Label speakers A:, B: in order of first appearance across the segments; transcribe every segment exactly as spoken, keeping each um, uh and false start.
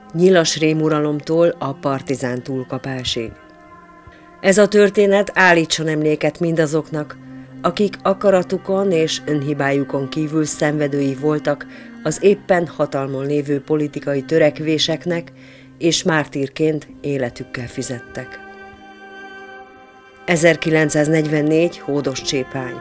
A: Nyilas rémuralomtól a partizán túlkapásig. Ez a történet állítson emléket mindazoknak, akik akaratukon és önhibájukon kívül szenvedői voltak az éppen hatalmon lévő politikai törekvéseknek, és mártírként életükkel fizettek. ezerkilencszáznegyvennégy. Hódoscsépány.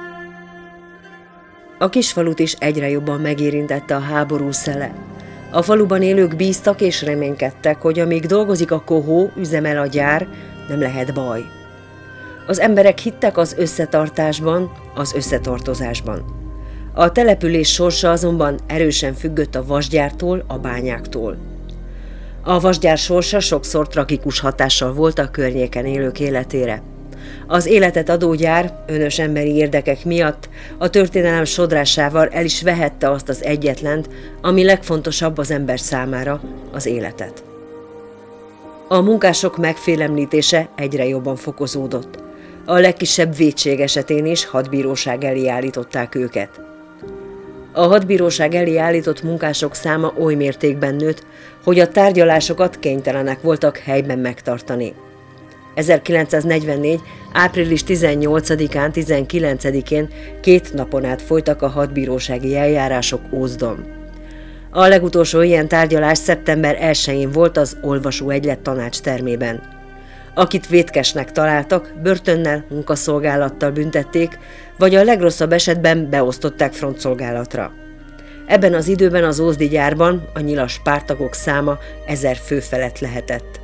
A: A kisfalut is egyre jobban megérintette a háború szele. A faluban élők bíztak és reménykedtek, hogy amíg dolgozik a kohó, üzemel a gyár, nem lehet baj. Az emberek hittek az összetartásban, az összetartozásban. A település sorsa azonban erősen függött a vasgyártól, a bányáktól. A vasgyár sorsa sokszor tragikus hatással volt a környéken élők életére. Az életet adó gyár önös emberi érdekek miatt a történelem sodrásával el is vehette azt az egyetlent, ami legfontosabb az ember számára, az életet. A munkások megfélemlítése egyre jobban fokozódott. A legkisebb vétség esetén is hadbíróság elé állították őket. A hadbíróság elé állított munkások száma oly mértékben nőtt, hogy a tárgyalásokat kénytelenek voltak helyben megtartani. ezerkilencszáznegyvennégy. április tizennyolcadikán, tizenkilencedikén két napon át folytak a hadbírósági eljárások Ózdon. A legutolsó ilyen tárgyalás szeptember elsején volt az Olvasóegylet tanács termében. Akit vétkesnek találtak, börtönnel, munkaszolgálattal büntették, vagy a legrosszabb esetben beosztották frontszolgálatra. Ebben az időben az ózdi gyárban a nyilas párttagok száma ezer fő felett lehetett.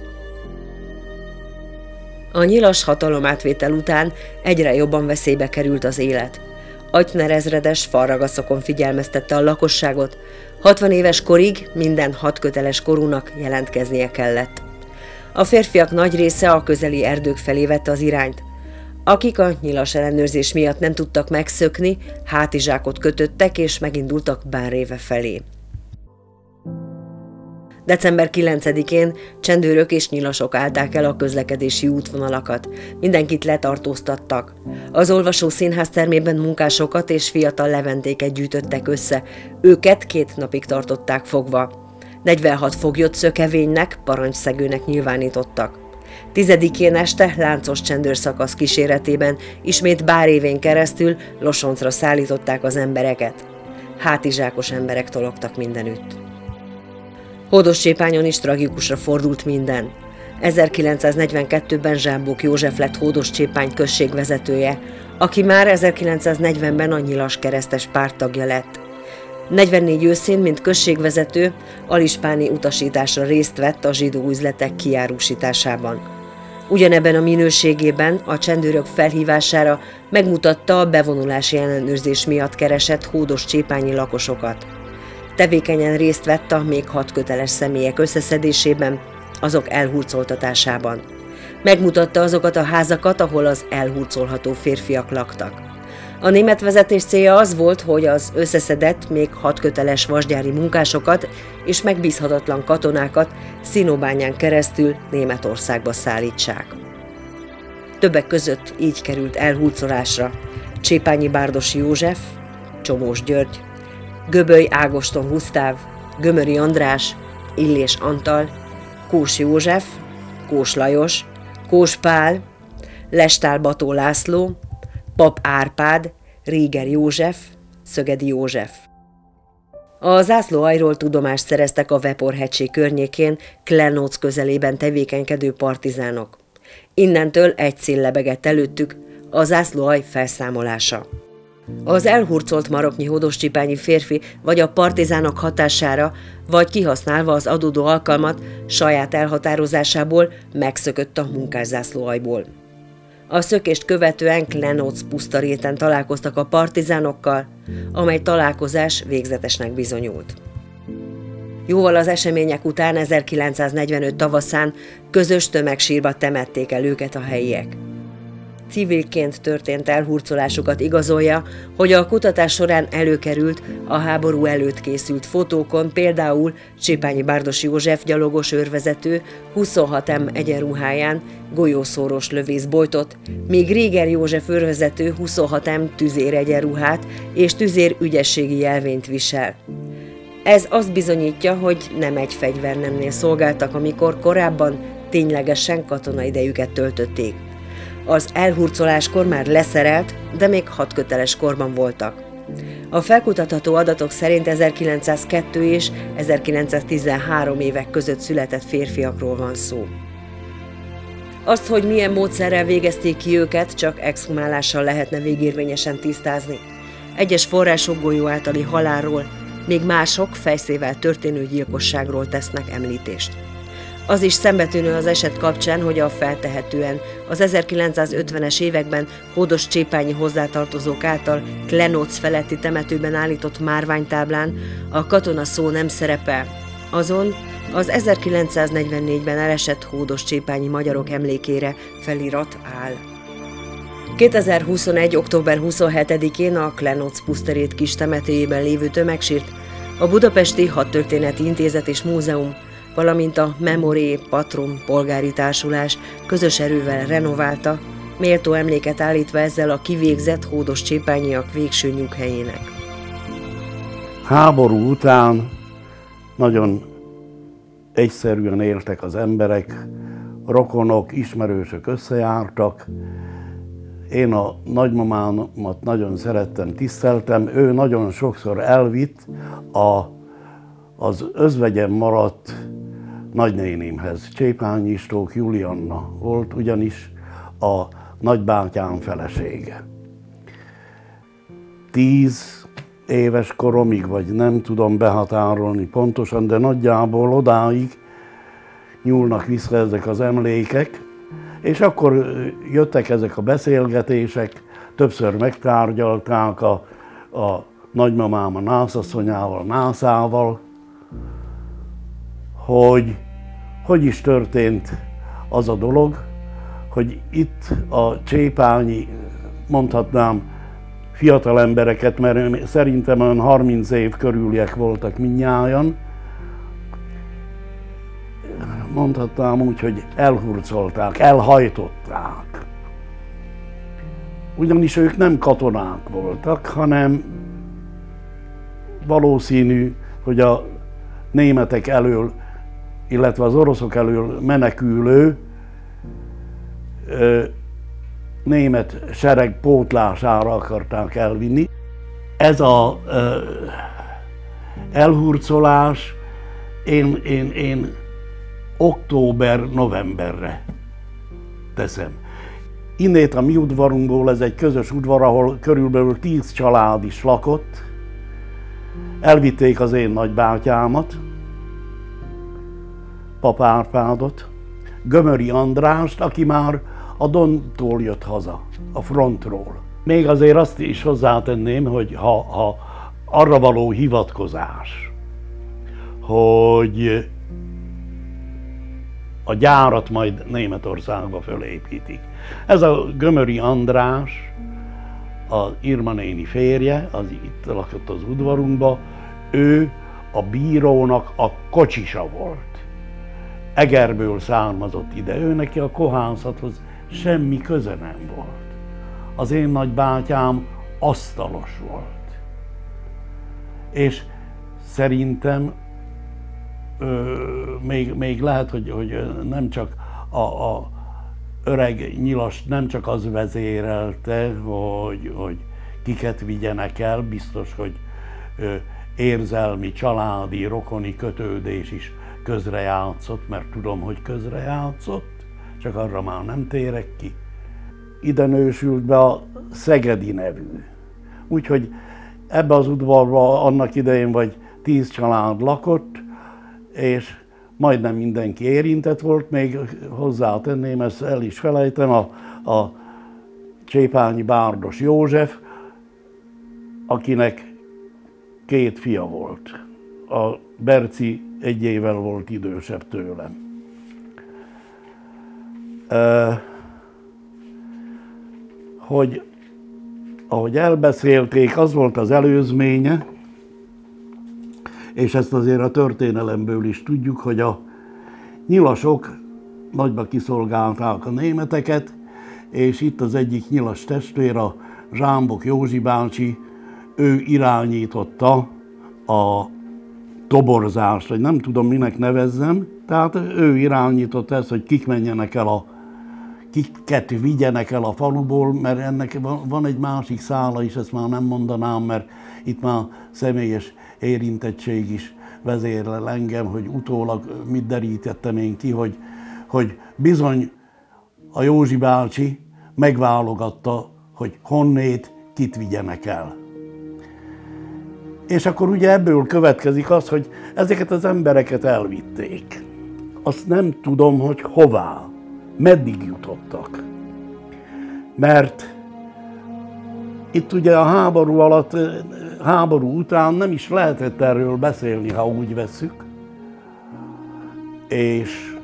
A: A nyilas hatalomátvétel után egyre jobban veszélybe került az élet. Agytner ezredes falragaszokon figyelmeztette a lakosságot, hatvan éves korig minden hadköteles korúnak jelentkeznie kellett. A férfiak nagy része a közeli erdők felé vette az irányt. Akik a nyilas ellenőrzés miatt nem tudtak megszökni, hátizsákot kötöttek és megindultak Bánréve felé. december kilencedikén csendőrök és nyilasok állták el a közlekedési útvonalakat. Mindenkit letartóztattak. Az Olvasó Színház termében munkásokat és fiatal leventéket gyűjtöttek össze. Őket két napig tartották fogva. negyvenhat foglyot szökevénynek, parancsszegőnek nyilvánítottak. Tizedikén este láncos csendőrszakasz kíséretében ismét Bánrévén keresztül Losoncra szállították az embereket. Hátizsákos emberek tologtak mindenütt. Hódoscsépányon is tragikusra fordult minden. ezerkilencszáznegyvenkettőben Zsámbók József lett Hódoscsépány község vezetője, aki már ezerkilencszáznegyvenben a nyilas keresztes párt tagja lett. negyvennégy őszén, mint községvezető, alispáni utasításra részt vett a zsidó üzletek kiárusításában. Ugyanebben a minőségében a csendőrök felhívására megmutatta a bevonulási ellenőrzés miatt keresett hódoscsépányi lakosokat. Tevékenyen részt vett a még hadköteles személyek összeszedésében, azok elhurcoltatásában. Megmutatta azokat a házakat, ahol az elhurcolható férfiak laktak. A német vezetés célja az volt, hogy az összeszedett, még hadköteles vasgyári munkásokat és megbízhatatlan katonákat Színóbányán keresztül Németországba szállítsák. Többek között így került elhurcolásra Csépányi Bárdossy József, Csomós György, Göböly Ágoston Gusztáv, Gömöri András, Illés Antal, Kós József, Kós Lajos, Kós Pál, Lestál Bató László, Pap Árpád, Réger József, Szögedi József. A zászlóaljról tudomást szereztek a Veporhegység környékén, Klenóc közelében tevékenykedő partizánok. Innentől egy cél lebegett előttük, a zászlóalj felszámolása. Az elhurcolt maroknyi hódoscsépányi férfi vagy a partizánok hatására, vagy kihasználva az adódó alkalmat, saját elhatározásából megszökött a munkászászlóaljból. A szökést követően Klenóc pusztaréten találkoztak a partizánokkal, amely találkozás végzetesnek bizonyult. Jóval az események után ezerkilencszáznegyvenöt tavaszán közös tömegsírba temették el őket a helyiek. Civilként történt elhurcolásukat igazolja, hogy a kutatás során előkerült a háború előtt készült fotókon például Csépányi Bárdossy József gyalogos őrvezető huszonhat em egyenruháján golyószóros lövészbojtot, míg Réger József őrvezető huszonhat em tüzér egyenruhát és tüzér ügyességi jelvényt visel. Ez azt bizonyítja, hogy nem egy fegyvernemnél szolgáltak, amikor korábban ténylegesen katonaidejüket töltötték. Az elhurcoláskor már leszerelt, de még hadköteles korban voltak. A felkutatható adatok szerint ezerkilencszázkettő és ezerkilencszáztizenhárom évek között született férfiakról van szó. Azt, hogy milyen módszerrel végezték ki őket, csak exhumálással lehetne végérvényesen tisztázni. Egyes források golyó általi halálról, még mások fejszével történő gyilkosságról tesznek említést. Az is szembetűnő az eset kapcsán, hogy a feltehetően az ezerkilencszázötvenes években hódoscsépányi hozzátartozók által Klenóc feletti temetőben állított márványtáblán a katona szó nem szerepel. Azon az ezerkilencszáznegyvennégyben elesett hódoscsépányi magyarok emlékére felirat áll. kétezer-huszonegy. október huszonhetedikén a Klenóc puszterét kis temetőjében lévő tömegsírt a Budapesti Hadtörténeti Intézet és Múzeum, valamint a Memoré Patrum polgári társulás közös erővel renoválta, méltó emléket állítva ezzel a kivégzett hódoscsépányiak végső nyughelyének.
B: Háború után nagyon egyszerűen éltek az emberek, rokonok, ismerősök összejártak. Én a nagymamámat nagyon szerettem, tiszteltem, ő nagyon sokszor elvitt a, az özvegyen maradt nagynénémhez. Csépányi Istók Julianna volt ugyanis a nagybátyám felesége. Tíz éves koromig, vagy nem tudom behatárolni pontosan, de nagyjából odáig nyúlnak vissza ezek az emlékek, és akkor jöttek ezek a beszélgetések, többször megtárgyalták a, a nagymamám a nászasszonyával, nászával, hogy hogy is történt az a dolog, hogy itt a csépányi, mondhatnám, fiatal embereket, mert szerintem olyan harminc év körüliek voltak mindnyájan, mondhatnám úgy, hogy elhurcolták, elhajtották. Ugyanis ők nem katonák voltak, hanem valószínű, hogy a németek elől, illetve az oroszok elől menekülő ö, német sereg pótlására akarták elvinni. Ez a ö, elhurcolás én, én, én október-novemberre teszem. Innét a mi udvarunkból, ez egy közös udvar, ahol körülbelül tíz család is lakott. Elvitték az én nagybátyámat, Pap Árpádot, Gömöri Andrást, aki már a Dontól jött haza, a frontról. Még azért azt is hozzátenném, hogy ha, ha arra való hivatkozás, hogy a gyárat majd Németországba fölépítik. Ez a Gömöri András, az Irma néni férje, az itt lakott az udvarunkba, ő a bírónak a kocsisa volt. Egerből származott ide, ő neki a kohászathoz semmi köze nem volt. Az én nagybátyám asztalos volt. És szerintem ö, még, még lehet, hogy, hogy nem csak a, a öreg nyilas, nem csak az vezérelte, hogy, hogy kiket vigyenek el, biztos, hogy ö, érzelmi, családi, rokoni kötődés is közrejátszott, mert tudom, hogy közrejátszott, csak arra már nem térek ki. Ide nősült be a Szegedi nevű. Úgyhogy ebbe az udvarba annak idején vagy tíz család lakott, és majdnem mindenki érintett volt, még hozzátenném, ezt el is felejtem, a, a Csépányi Bárdos József, akinek két fia volt. A Berci egy évvel volt idősebb tőlem. Uh, hogy ahogy elbeszélték, az volt az előzménye, és ezt azért a történelemből is tudjuk, hogy a nyilasok nagyba kiszolgálták a németeket, és itt az egyik nyilas testvér, a Zsámbok Józsi bácsi, ő irányította a toborzást, vagy nem tudom minek nevezzem. Tehát ő irányított ezt, hogy kik menjenek el a kiket vigyenek el a faluból, mert ennek van egy másik szála is, ezt már nem mondanám, mert itt már személyes érintettség is vezérel engem, hogy utólag mit derítettem én ki, hogy, hogy bizony a Józsi bácsi megválogatta, hogy honnét kit vigyenek el. És akkor ugye ebből következik az, hogy ezeket az embereket elvitték. Azt nem tudom, hogy hová, meddig jutottak. Mert itt ugye a háború alatt, háború után nem is lehetett erről beszélni, ha úgy vesszük. És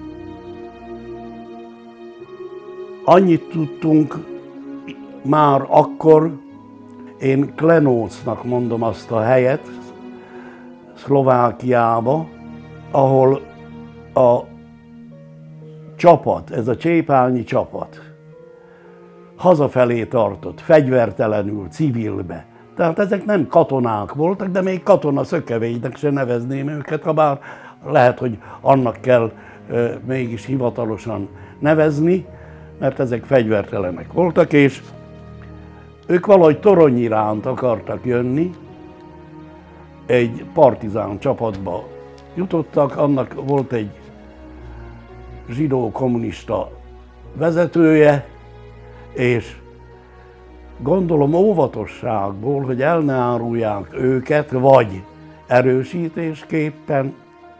B: annyit tudtunk már akkor, én Klenócnak mondom azt a helyet, Szlovákiába, ahol a csapat, ez a csépányi csapat hazafelé tartott, fegyvertelenül, civilbe. Tehát ezek nem katonák voltak, de még katona szökevénynek se nevezném őket, ha bár lehet, hogy annak kell e, mégis hivatalosan nevezni, mert ezek fegyvertelenek voltak, és ők valahogy Torony iránt akartak jönni, egy partizán csapatba jutottak, annak volt egy zsidó-kommunista vezetője, és gondolom óvatosságból, hogy el ne árulják őket, vagy erősítésképpen,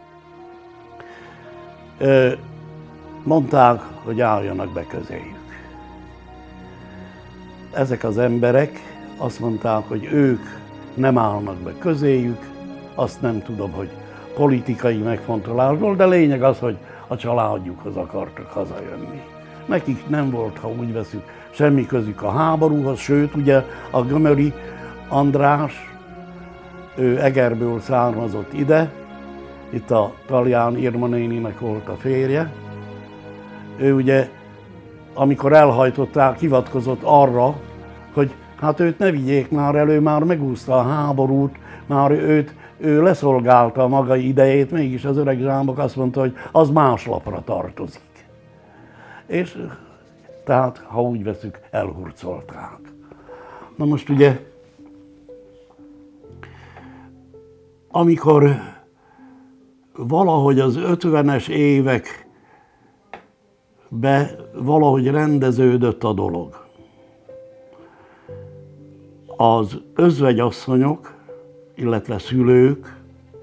B: mondták, hogy álljanak be közéjük. Ezek az emberek azt mondták, hogy ők nem állnak be közéjük, azt nem tudom, hogy politikai megfontolásból, de lényeg az, hogy a családjukhoz akartak hazajönni. Nekik nem volt, ha úgy veszük, semmi közük a háborúhoz, sőt, ugye a Gömöri András, ő Egerből származott ide, itt a Talján Irma néninek volt a férje. Ő ugye, amikor elhajtották, hivatkozott arra, hogy hát őt ne vigyék már elő, már megúszta a háborút, már őt, ő leszolgálta a maga idejét, mégis az öreg zsámbok azt mondta, hogy az más lapra tartozik. És tehát, ha úgy veszük, elhurcolták. Na most ugye, amikor valahogy az ötvenes évekbe valahogy rendeződött a dolog, az özvegyasszonyok, illetve szülők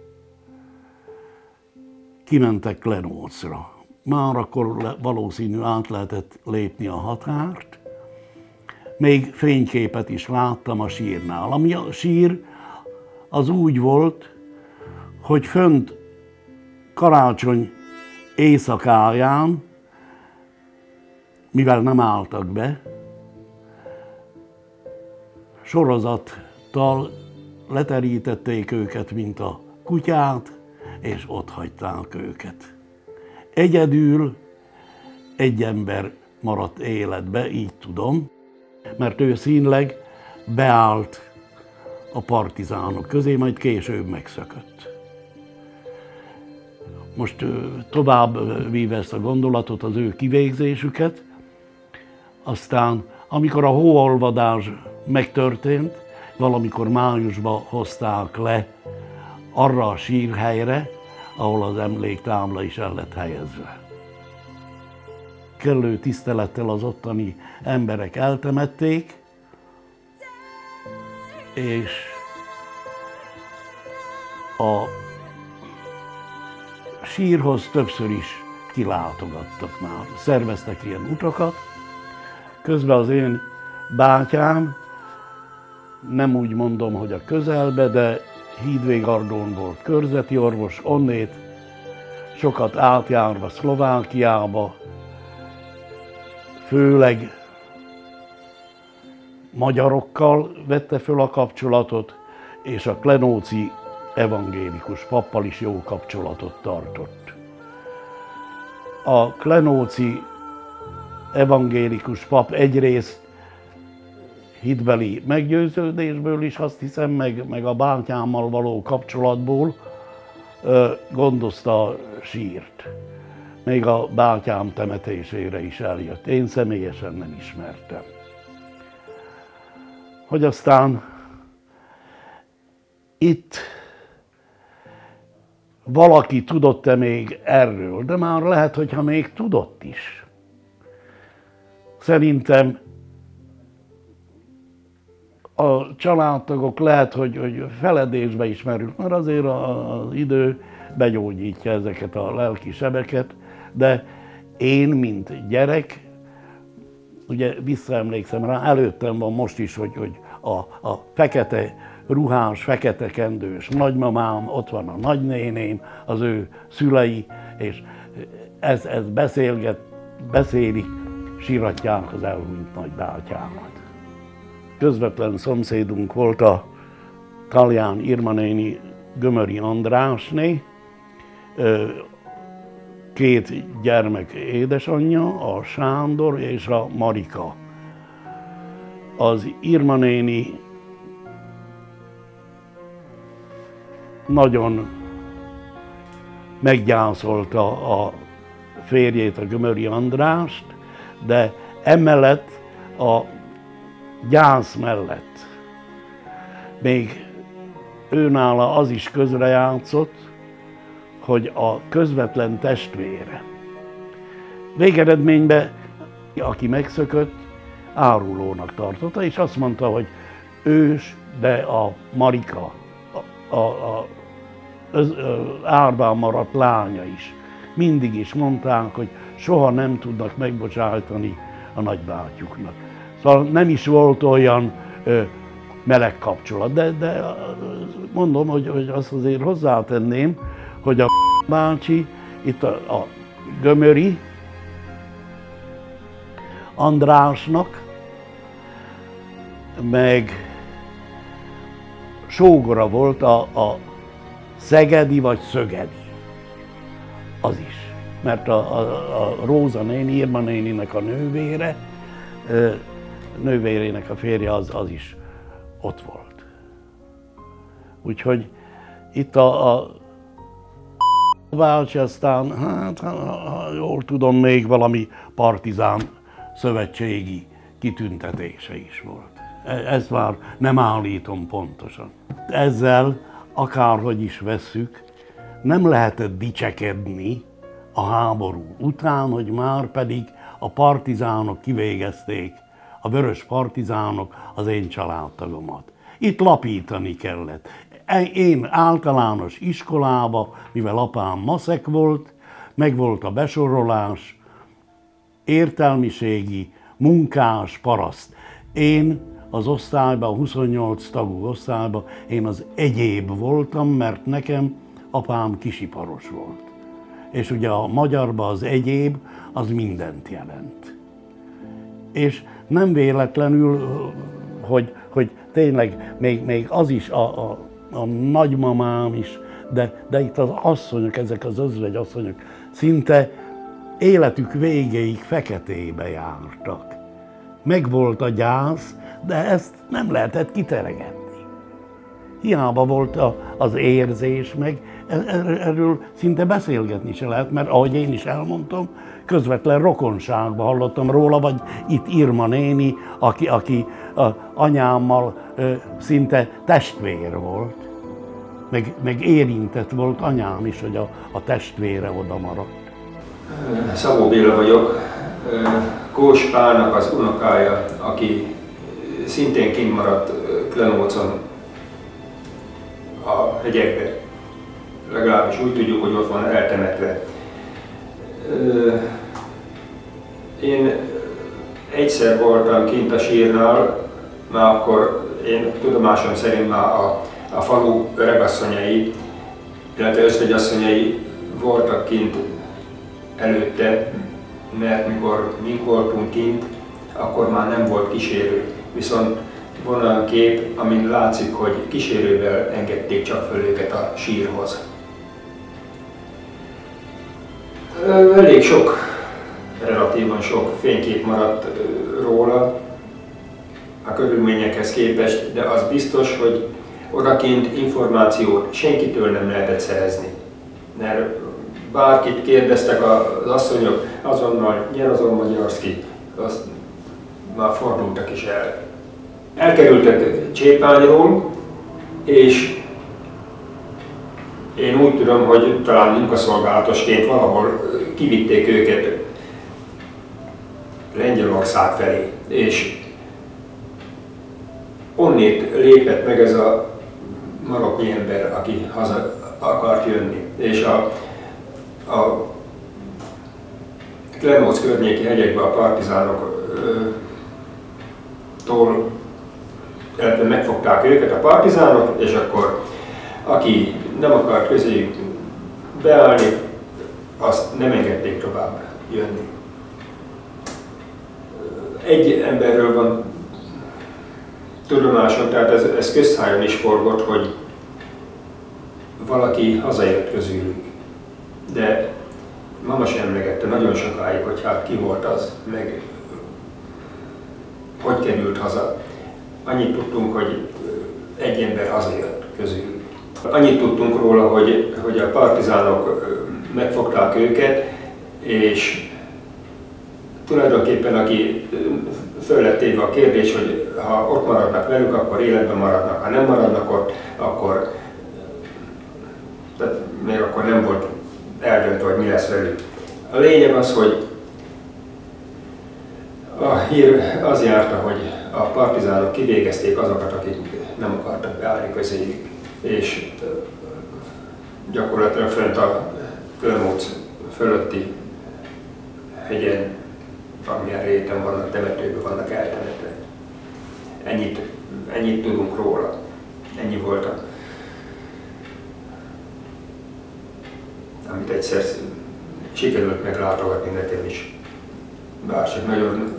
B: kimentek Klenócra. Már akkor valószínű át lehetett lépni a határt. Még fényképet is láttam a sírnál. Ami a sír, az úgy volt, hogy fönt karácsony éjszakáján, mivel nem álltak be, sorozattal leterítették őket, mint a kutyát, és ott hagyták őket. Egyedül egy ember maradt életbe, így tudom, mert ő színleg beállt a partizánok közé, majd később megszökött. Most tovább víve ezt a gondolatot, az ő kivégzésüket, aztán amikor a hóolvadás megtörtént, valamikor májusban hozták le arra a sírhelyre, ahol az emléktábla is el lett helyezve. Kellő tisztelettel az ottani emberek eltemették, és a sírhoz többször is kilátogattak már. Szerveztek ilyen utakat. Közben az én bátyám, nem úgy mondom, hogy a közelbe, de Hídvégardón volt körzeti orvos, onnét sokat átjárva Szlovákiába, főleg magyarokkal vette föl a kapcsolatot, és a klenóci evangélikus pappal is jó kapcsolatot tartott. A klenóci evangélikus pap egyrészt hitbeli meggyőződésből is, azt hiszem, meg, meg a bátyámmal való kapcsolatból gondozta a sírt. Még a bátyám temetésére is eljött. Én személyesen nem ismertem. Hogy aztán itt valaki tudott-e még erről, de már lehet, hogyha még tudott is. Szerintem a családtagok lehet, hogy, hogy feledésbe is merül, mert azért az idő begyógyítja ezeket a lelki sebeket, de én, mint gyerek, ugye visszaemlékszem rá, előttem van most is, hogy, hogy a, a fekete ruhás, fekete kendős nagymamám, ott van a nagynéném, az ő szülei, és ez, ez beszélget, beszélik, síratják az elhunyt nagybátyámat. Közvetlen szomszédunk volt a Kalján Irma néni, Gömöri Andrásné, két gyermek édesanyja, a Sándor és a Marika. Az Irma néni nagyon meggyászolta a férjét, a Gömöri Andrást, de emellett a gyász mellett még őnála az is közrejátszott, hogy a közvetlen testvére. Végeredményben, aki megszökött, árulónak tartotta, és azt mondta, hogy ős, de a Marika, a, a, a az, árván maradt lánya is. Mindig is mondták, hogy soha nem tudnak megbocsájtani a nagybátyjuknak. Szóval nem is volt olyan ö, meleg kapcsolat, de, de mondom, hogy, hogy azt azért hozzátenném, hogy a bácsi, itt a, a Gömöri Andrásnak, meg sógora volt a, a Szegedi vagy Szögedi. Az is. Mert a, a, a Róza néni, Irma néninek a nővére, nővérének a férje az, az is ott volt. Úgyhogy itt a, a bácsi aztán, hát ha jól tudom, még valami partizán szövetségi kitüntetése is volt. Ezt már nem állítom pontosan. Ezzel, akárhogy is vesszük, nem lehetett dicsekedni a háború után, hogy már pedig a partizánok kivégezték, a vörös partizánok az én családtagomat. Itt lapítani kellett. Én általános iskolába, mivel apám maszek volt, meg volt a besorolás, értelmiségi, munkás, paraszt. Én az osztályban, a huszonnyolc tagú osztályban, én az egyéb voltam, mert nekem apám kisiparos volt. És ugye a magyarban az egyéb, az mindent jelent. És nem véletlenül, hogy, hogy tényleg még, még az is, a, a, a nagymamám is, de, de itt az asszonyok, ezek az özvegyasszonyok szinte életük végéig feketébe jártak. Megvolt a gyász, de ezt nem lehetett kiteregetni. Hiába volt a, az érzés, meg erről szinte beszélgetni se lehet, mert ahogy én is elmondtam, közvetlen rokonságban hallottam róla, vagy itt Irma néni, aki, aki a anyámmal ö, szinte testvér volt, meg, meg érintett volt anyám is, hogy a, a testvére oda maradt.
C: Szabó Béla vagyok, Kós Pálnak az unokája, aki szintén kint maradt Klenócon a hegyekbe. Legalábbis úgy tudjuk, hogy ott van eltemetve. Én egyszer voltam kint a sírnál, már akkor én tudomásom szerint már a, a falu öregasszonyai, illetve özvegyasszonyai voltak kint előtte, mert mikor mink voltunk kint, akkor már nem volt kísérő. Viszont van olyan kép, amin látszik, hogy kísérővel engedték csak föl őket a sírhoz. Elég sok, relatívan sok fénykép maradt róla a körülményekhez képest, de az biztos, hogy odakint információt senkitől nem lehetett szerezni. mert bárkit kérdeztek az asszonyok, azonnal Nyerozon Magyarszki, azt már fordultak is el. Elkerültek Csépányról, és én úgy tudom, hogy talán munkaszolgálatosként valahol kivitték őket Lengyelország felé, és onnét lépett meg ez a maroknyi ember, aki haza akart jönni. És a, a Klemóc környéki hegyekben a partizánoktól megfogták őket a partizánok, és akkor aki nem akart közéjük beállni, azt nem engedték tovább jönni. Egy emberről van tudomásom, tehát ez, ez közszájon is forgott, hogy valaki hazajött közülük. De mama sem emlegette nagyon sokáig, hogy hát ki volt az, meg hogy került haza. Annyit tudtunk, hogy egy ember hazajött közülük. Annyit tudtunk róla, hogy, hogy a partizánok megfogták őket, és tulajdonképpen aki föl lett téve a kérdés, hogy ha ott maradnak velük, akkor életben maradnak, ha nem maradnak ott, akkor, tehát még akkor nem volt eldöntve, hogy mi lesz velük. A lényeg az, hogy a hír az járta, hogy a partizánok kivégezték azokat, akik nem akartak beállni közéjük, és gyakorlatilag fönt a Klemóc fölötti hegyen, amilyen réten vannak, temetőben vannak eltemetve. Ennyit, ennyit tudunk róla. Ennyi volt a, amit egyszer sikerült meglátogatni nekem is. Bár csak nagyon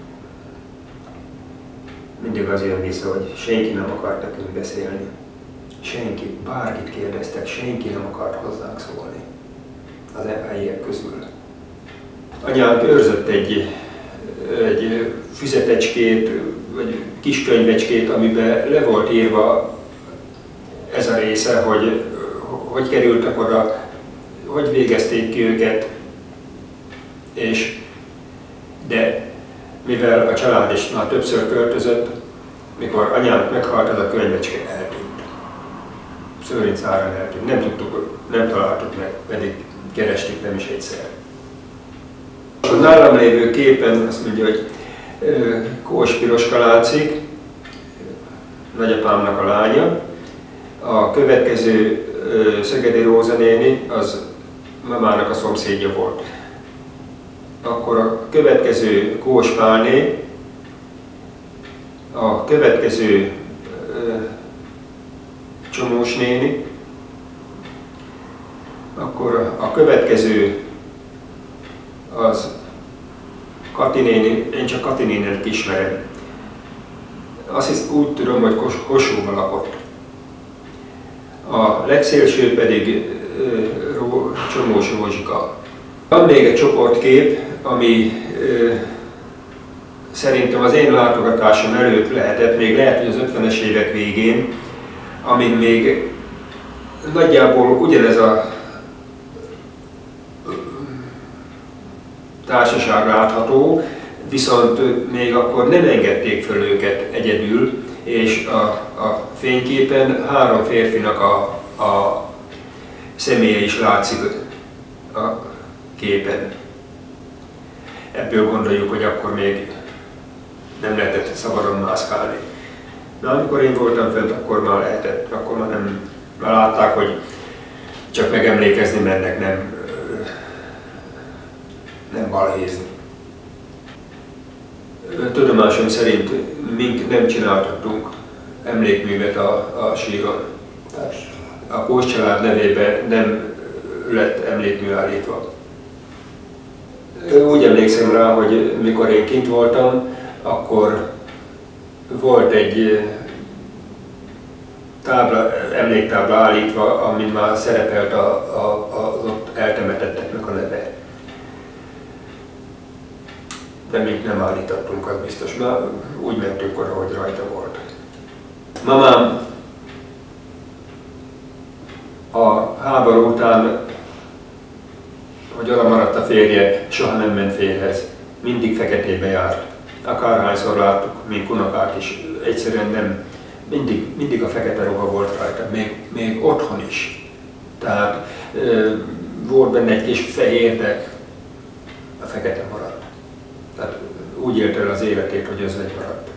C: mindig az jön vissza, hogy senki nem akart nekünk beszélni. Senki, bárkit kérdeztek, senki nem akart hozzánk szólni az helyiek közül. Anyánk őrzött egy, egy füzetecskét, vagy kis könyvecskét, amiben le volt írva ez a része, hogy hogy kerültek oda, hogy végezték ki őket, és de mivel a család is már többször költözött, mikor anyánk meghalt, ez a könyvecske eltűnt. Szőrincáron eltűnt. Nem tudtuk, nem találtuk meg, pedig kerestük nem is egyszer. A nálam lévő képen azt mondja, hogy Kós Piroska látszik, nagyapámnak a lánya. A következő Szegedi Róza néni, az mamának a szomszédja volt. Akkor a következő Kós Pálné, a következő Csomós néni, akkor a következő az Kati néni, én csak Kati nénet ismerem. Azt hisz, úgy tudom, hogy Kos Kossuthban lakott. A legszélső pedig Ró Csomós Rózsika. Van még egy csoportkép, ami ö, szerintem az én látogatásom előtt lehetett, még lehet, hogy az ötvenes évek végén, amin még nagyjából ugyanez a társaság látható, viszont még akkor nem engedték föl őket egyedül, és a, a fényképen három férfinak a, a személye is látszik a képen. Ebből gondoljuk, hogy akkor még nem lehetett szabadon mászkálni. De amikor én voltam fent, akkor már lehetett, akkor már nem, már látták, hogy csak megemlékezni mennek, nem, nem balhézni. Tudomásom szerint mink nem csináltattunk emlékművet a, a síron. A Kós család nevében nem lett emlékmű állítva. Úgy emlékszem rá, hogy mikor én kint voltam, akkor volt egy tábla, emléktábla állítva, amin már szerepelt a, a, az ott eltemetetteknek a neve. De még nem állítottunk, az biztos, már úgy mentünk oda, hogy rajta volt. Mamám a háború után tőle maradt a férje, soha nem ment férjhez. Mindig feketébe járt. Akárhányszor láttuk, mint unokák is, egyszerűen nem, mindig, mindig a fekete ruha volt rajta, még, még otthon is. Tehát ö, volt benne egy kis fehér, de a fekete maradt. Tehát úgy élt el az életét, hogy az megmaradt.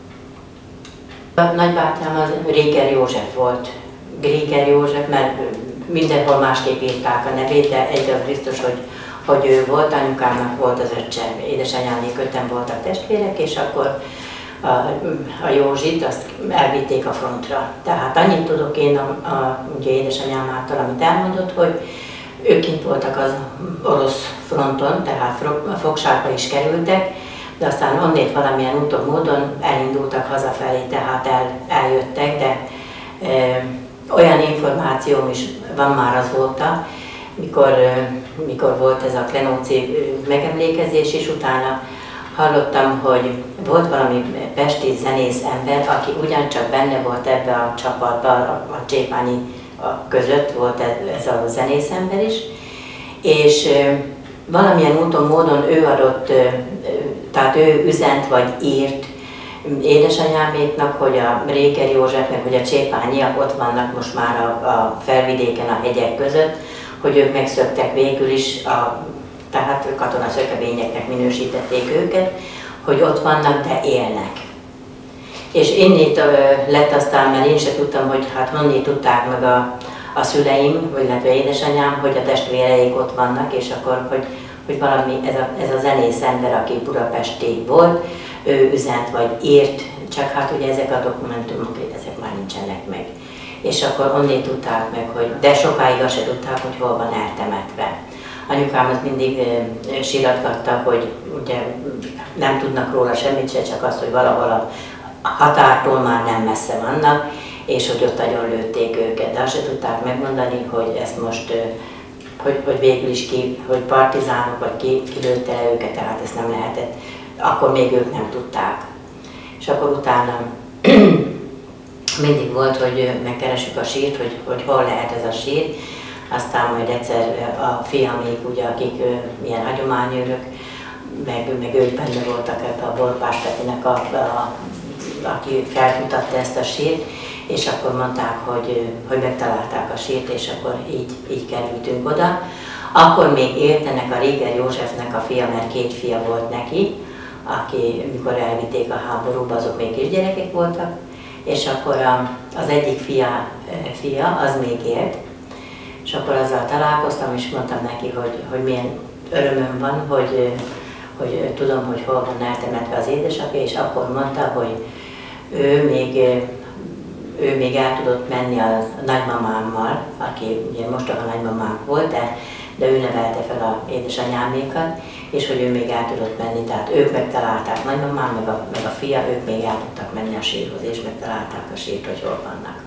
D: A nagybátyám az Réger József volt. Réger József, mert mindenhol másképp írták a nevét, de egy az biztos, hogy, hogy ő volt, anyukámnak volt az öccse, édesanyámék öten voltak testvérek, és akkor a, a Józsit azt elvitték a frontra. Tehát annyit tudok én a, a ugye édesanyámától, amit elmondott, hogy ők kint voltak az orosz fronton, tehát fogságba is kerültek, de aztán onnét valamilyen úton, módon elindultak hazafelé, tehát el, eljöttek, de e, olyan információm is van már azóta, mikor, e, mikor volt ez a Klenóci megemlékezés, és utána hallottam, hogy volt valami pesti zenész ember, aki ugyancsak benne volt ebbe a csapatba, a, a Csépányi a között volt ez, ez a zenész ember is, és e, valamilyen úton, módon ő adott, tehát ő üzent vagy írt édesanyáméknak, hogy a Réger József, meg hogy a Csépányiak ott vannak most már a, a felvidéken, a hegyek között, hogy ők megszöktek végül is, a, tehát katonaszökevényeknek minősítették őket, hogy ott vannak, de élnek. És innét lett aztán, mert én sem tudtam, hogy hát honnét tudták meg a, a szüleim, vagy illetve édesanyám, hogy a testvéreik ott vannak, és akkor, hogy, hogy valami, ez a, ez a zenész ember, aki budapesti volt, ő üzent vagy írt, csak hát ugye ezek a dokumentumok, ezek már nincsenek meg. És akkor onnét tudták meg, hogy, de sokáig azt se tudták, hogy hol van eltemetve. Anyukám az mindig e, síratgatta, hogy ugye nem tudnak róla semmit se, csak azt, hogy valahol a határtól már nem messze vannak, és hogy ott nagyon lőtték őket, de azt se tudták megmondani, hogy ezt most, hogy, hogy végül is ki, hogy partizánok, vagy ki, ki lőtte le őket, tehát ezt nem lehetett, akkor még ők nem tudták. És akkor utána mindig volt, hogy megkeressük a sírt, hogy, hogy hol lehet ez a sír, aztán majd egyszer a fiamék, ugye, akik milyen hagyományőrök, meg, meg ők benne voltak ebbe a Borpás Petinek, a, a, aki felmutatta ezt a sírt, és akkor mondták, hogy, hogy megtalálták a sírt, és akkor így, így kerültünk oda. Akkor még élt ennek a Réger Józsefnek a fia, mert két fia volt neki, aki, mikor elvitték a háborúba, azok még kisgyerekek voltak, és akkor a, az egyik fia, fia, az még élt, és akkor azzal találkoztam, és mondtam neki, hogy, hogy milyen örömöm van, hogy, hogy tudom, hogy hol van eltemetve az édesapja, és akkor mondta, hogy ő még, ő még el tudott menni a nagymamámmal, aki ugye mostoha nagymamám volt, de, de ő nevelte fel a édesanyámékat, és hogy ő még el tudott menni, tehát ők megtalálták, nagymamám meg a, meg a fia, ők még el tudtak menni a sírhoz, és megtalálták a sírt, hogy hol vannak.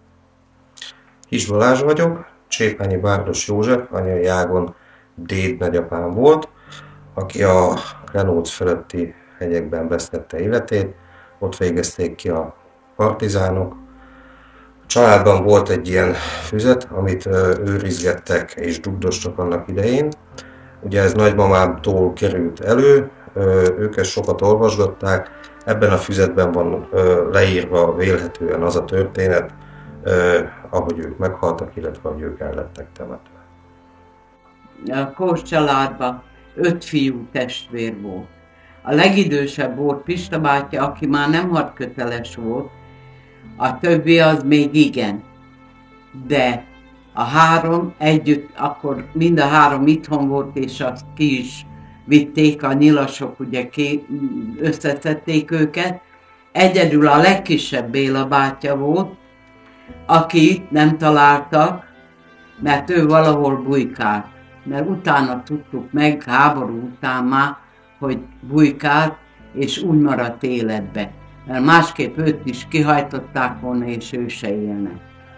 E: Kis Balázs vagyok, Csépányi Bárdos József, anyai ágon déd nagyapám volt, aki a Klenóc fölötti hegyekben vesztette életét, ott végezték ki a partizánok. A családban volt egy ilyen füzet, amit őrizgettek és dugdostak annak idején. Ugye ez nagymamámtól került elő, ők ezt sokat olvasgatták, ebben a füzetben van leírva vélhetően az a történet, ahogy ők meghaltak, illetve hogy ők el lettek temetve.
F: A Kós családban öt fiú testvér volt. A legidősebb volt Pista bátya, aki már nem hadköteles volt, a többi az még igen. De a három együtt, akkor mind a három itthon volt, és azt ki is vitték, a nyilasok ugye ki, összeszedték őket. Egyedül a legkisebb Béla bátya volt, akit nem találtak, mert ő valahol bujkált. Mert utána tudtuk meg, háború után már, hogy bujkált, és úgy maradt életbe. Mert másképp őt is kihajtották volna, és ő se élne.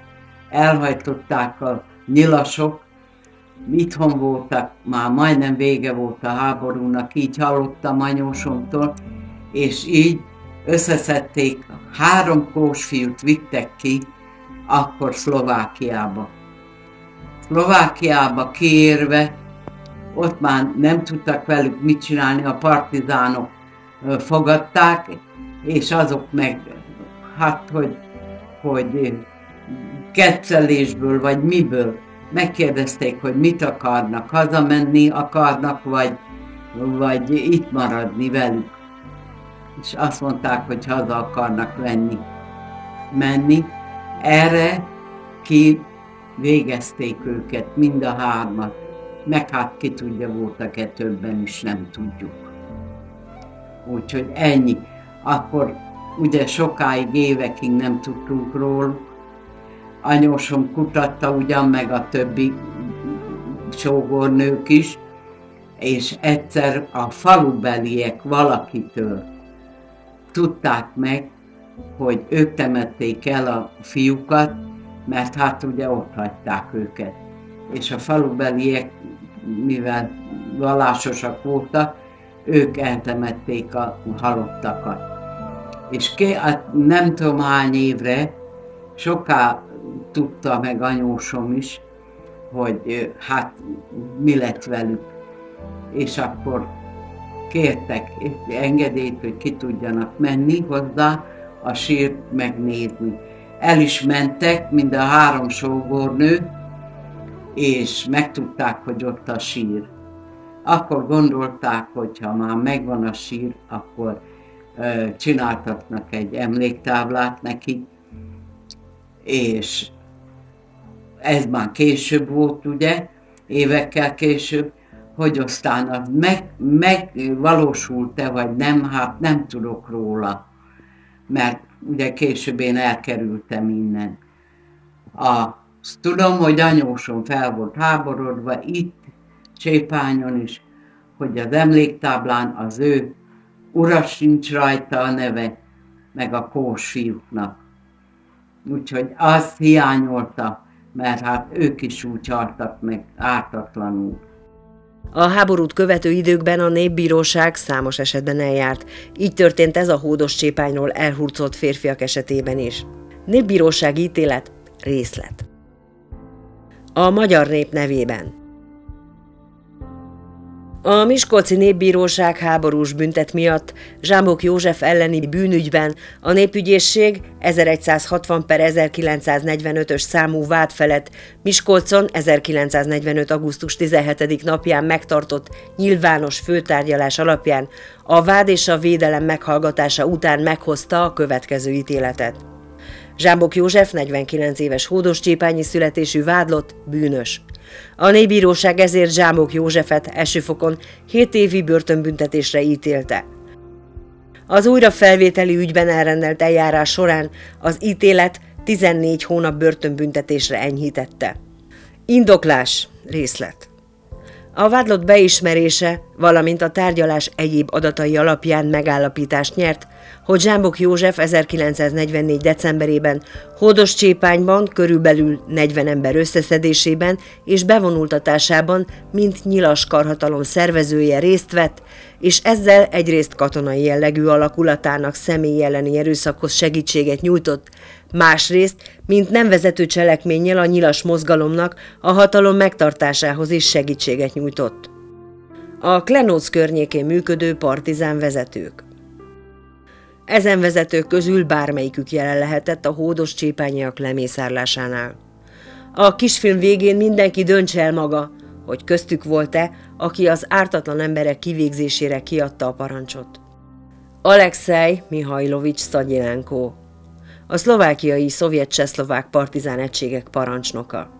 F: Elhajtották a nyilasok, itthon voltak, már majdnem vége volt a háborúnak, így hallottam anyósomtól, és így összeszedték, három kósfiút vittek ki, akkor Szlovákiába. Szlovákiába kiérve, ott már nem tudtak velük mit csinálni, a partizánok fogadták, és azok meg, hát hogy, hogy kettelésből, vagy miből megkérdezték, hogy mit akarnak, hazamenni akarnak, vagy, vagy itt maradni velük. És azt mondták, hogy haza akarnak venni, menni. Erre ki végezték őket, mind a hármat. Meg hát ki tudja, voltak-e többen is, nem tudjuk. Úgyhogy ennyi. Akkor ugye sokáig, évekig nem tudtunk róla. Anyósom kutatta ugyan, meg a többi sógornők is, és egyszer a falubeliek valakitől tudták meg, hogy ők temették el a fiúkat, mert hát ugye ott hagyták őket. És a falubeliek, mivel vallásosak voltak, ők eltemették a halottakat. És ké, nem tudom hány évre, soká tudta meg anyósom is, hogy hát mi lett velük. És akkor kértek engedélyt, hogy ki tudjanak menni hozzá, a sírt megnézni. El is mentek, mind a három sógornő, és megtudták, hogy ott a sír. Akkor gondolták, hogy ha már megvan a sír, akkor ö, csináltatnak egy emléktáblát neki, és ez már később volt, ugye, évekkel később, hogy aztán az meg, megvalósult-e, vagy nem, hát nem tudok róla, mert ugye később én elkerültem innen. Azt tudom, hogy anyósom fel volt háborodva itt, Csépányon is, hogy az emléktáblán az ő ura sincs rajta a neve, meg a Kós fiúknak. Úgyhogy azt hiányolta, mert hát ők is úgy haltak meg ártatlanul.
A: A háborút követő időkben a népbíróság számos esetben eljárt. Így történt ez a Hódos Csépányról elhurcolt férfiak esetében is. Népbírósági ítélet, részlet. A magyar nép nevében. A Miskolci Népbíróság háborús büntet miatt Zsámbok József elleni bűnügyben a Népügyészség ezeregyszázhatvan per ezerkilencszáznegyvenötös számú vád felett Miskolcon ezerkilencszáznegyvenöt. augusztus tizenhetedike napján megtartott nyilvános főtárgyalás alapján a vád és a védelem meghallgatása után meghozta a következő ítéletet. Zsámbok József negyvenkilenc éves hódoscsépányi születésű vádlott, bűnös. A népbíróság ezért Zsámbok Józsefet elsőfokon hét évi börtönbüntetésre ítélte. Az újrafelvételi ügyben elrendelt eljárás során az ítélet tizennégy hónap börtönbüntetésre enyhítette. Indoklás, részlet. A vádlott beismerése, valamint a tárgyalás egyéb adatai alapján megállapítást nyert, hogy Zsámbok József ezerkilencszáznegyvennégy. decemberében Hódoscsépányban körülbelül negyven ember összeszedésében és bevonultatásában, mint nyilas karhatalom szervezője részt vett, és ezzel egyrészt katonai jellegű alakulatának személy elleni erőszakhoz segítséget nyújtott, másrészt, mint nem vezető cselekménnyel a nyilas mozgalomnak a hatalom megtartásához is segítséget nyújtott. A Klenóc környékén működő partizán vezetők. Ezen vezetők közül bármelyikük jelen lehetett a hódoscsépányiak lemészárlásánál. A kisfilm végén mindenki döntse el maga, hogy köztük volt-e, aki az ártatlan emberek kivégzésére kiadta a parancsot. Alekszej Mihajlovics Szagyilenko, a szlovákiai szovjet-csehszlovák partizán egységek parancsnoka.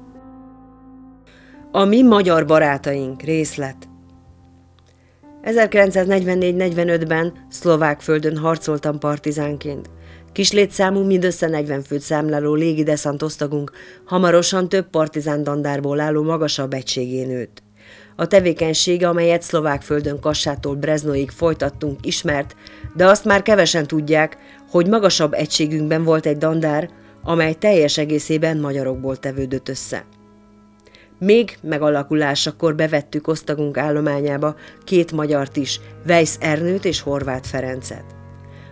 A: A mi magyar barátaink, részlet. ezerkilencszáznegyvennégy negyvenötben szlovák földön harcoltam partizánként. Kis létszámú, mindössze negyven főt számláló légideszant osztagunk hamarosan több partizán dandárból álló magasabb egységé nőtt. A tevékenység, amelyet szlovák földön Kassától Breznoig folytattunk, ismert, de azt már kevesen tudják, hogy magasabb egységünkben volt egy dandár, amely teljes egészében magyarokból tevődött össze. Még megalakulásakor bevettük osztagunk állományába két magyart is, Weisz Ernőt és Horváth Ferencet.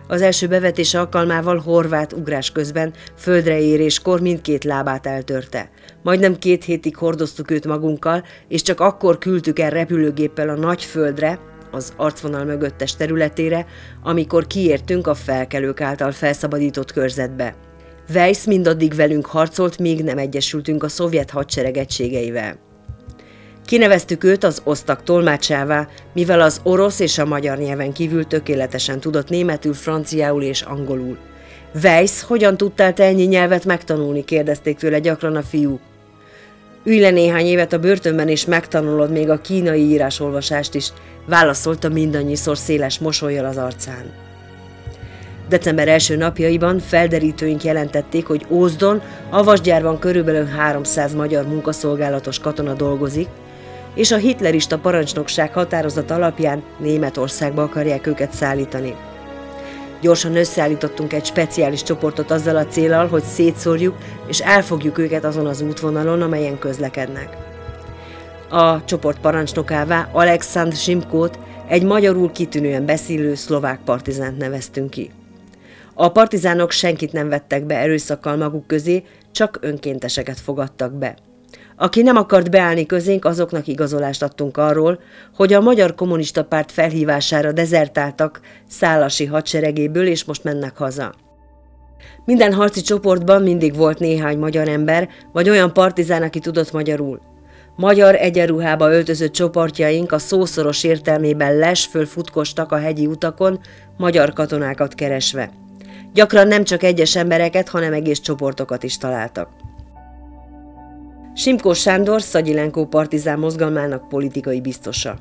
A: Az első bevetés alkalmával horvát ugrás közben földre éréskor mindkét lábát eltörte. Majdnem két hétig hordoztuk őt magunkkal, és csak akkor küldtük el repülőgéppel a nagy földre, az arcvonal mögöttes területére, amikor kiértünk a felkelők által felszabadított körzetbe. Weiss mindaddig velünk harcolt, míg nem egyesültünk a szovjet hadsereg egységeivel. Kineveztük őt az osztag tolmácsává, mivel az orosz és a magyar nyelven kívül tökéletesen tudott németül, franciául és angolul. Weiss, hogyan tudtál te ennyi nyelvet megtanulni? Kérdezték tőle gyakran a fiúk. Ülj le néhány évet a börtönben, és megtanulod még a kínai írásolvasást is, válaszolta mindannyiszor széles mosollyal az arcán. December első napjaiban felderítőink jelentették, hogy Ózdon, a vasgyárban körülbelül háromszáz magyar munkaszolgálatos katona dolgozik, és a hitlerista parancsnokság határozat alapján Németországba akarják őket szállítani. Gyorsan összeállítottunk egy speciális csoportot azzal a céllal, hogy szétszórjuk és elfogjuk őket azon az útvonalon, amelyen közlekednek. A csoport parancsnokává Alexandr Simkót, egy magyarul kitűnően beszélő szlovák partizánt neveztünk ki. A partizánok senkit nem vettek be erőszakkal maguk közé, csak önkénteseket fogadtak be. Aki nem akart beállni közénk, azoknak igazolást adtunk arról, hogy a Magyar Kommunista Párt felhívására dezertáltak Szálasi hadseregéből, és most mennek haza. Minden harci csoportban mindig volt néhány magyar ember, vagy olyan partizán, aki tudott magyarul. Magyar egyenruhába öltözött csoportjaink a szószoros értelmében lesföl futkostak a hegyi utakon, magyar katonákat keresve. Gyakran nem csak egyes embereket, hanem egész csoportokat is találtak. Simkó Sándor, Szagyilenkó partizán mozgalmának politikai biztosa.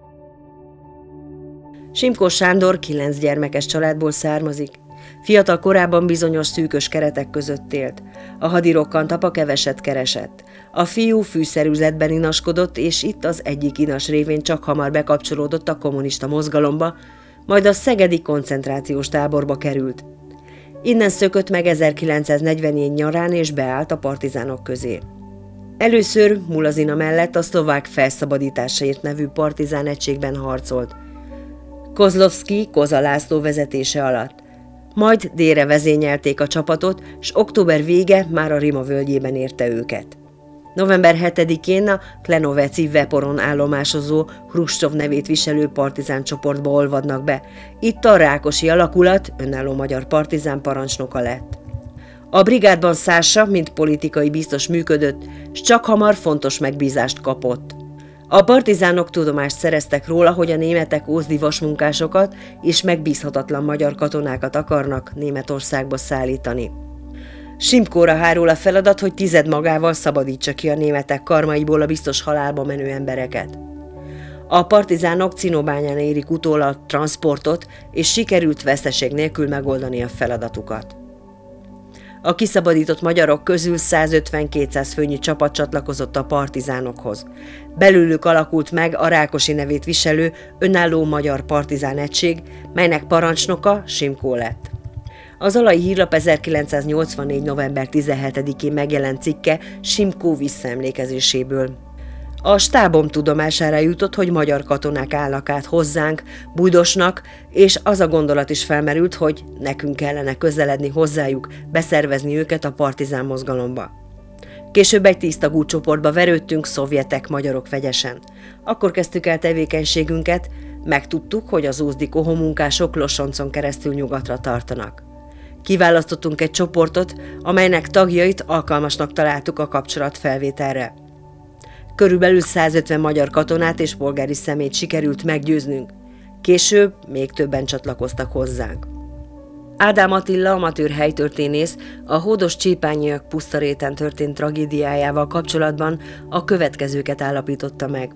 A: Simkó Sándor kilenc gyermekes családból származik. Fiatal korában bizonyos szűkös keretek között élt. A hadirokkant apa keveset keresett. A fiú fűszerüzletben inaskodott, és itt az egyik inas révén csak hamar bekapcsolódott a kommunista mozgalomba, majd a szegedi koncentrációs táborba került. Innen szökött meg ezerkilencszáznegyvennégy nyarán, és beállt a partizánok közé. Először Mulazina mellett a szlovák felszabadításaért nevű partizán egységben harcolt. Kozlovszky Koza László vezetése alatt. Majd délre vezényelték a csapatot, s október vége már a Rima völgyében érte őket. november hetedikén a Klenoveci Veporon állomásozó Hruscsov nevét viselő partizán csoportba olvadnak be. Itt a Rákosi alakulat önálló magyar partizán parancsnoka lett. A brigádban Szása, mint politikai biztos működött, s csak hamar fontos megbízást kapott. A partizánok tudomást szereztek róla, hogy a németek ózdi vasmunkásokat és megbízhatatlan magyar katonákat akarnak Németországba szállítani. Simkóra hárul a feladat, hogy tized magával szabadítsa ki a németek karmaiból a biztos halálba menő embereket. A partizánok Cinobányán érik utól a transportot, és sikerült veszteség nélkül megoldani a feladatukat. A kiszabadított magyarok közül százötven-kétszáz főnyi csapat csatlakozott a partizánokhoz. Belőlük alakult meg a Rákosi nevét viselő önálló magyar partizán egység, melynek parancsnoka Simkó lett. Az Alai Hírlap ezerkilencszáznyolcvannégy. november tizenhetedikén megjelent cikke Simkó visszaemlékezéséből. A stábom tudomására jutott, hogy magyar katonák állnak át hozzánk, Bújdosnak, és az a gondolat is felmerült, hogy nekünk kellene közeledni hozzájuk, beszervezni őket a partizán mozgalomba. Később egy tíztagú csoportba verődtünk, szovjetek, magyarok vegyesen. Akkor kezdtük el tevékenységünket, megtudtuk, hogy az ózdi kohomunkások Losoncon keresztül nyugatra tartanak. Kiválasztottunk egy csoportot, amelynek tagjait alkalmasnak találtuk a kapcsolatfelvételre. Körülbelül százötven magyar katonát és polgári személyt sikerült meggyőznünk. Később még többen csatlakoztak hozzánk. Ádám Attila, amatőr helytörténész, a hódos csépányiak Pusztaréten történt tragédiájával kapcsolatban a következőket állapította meg.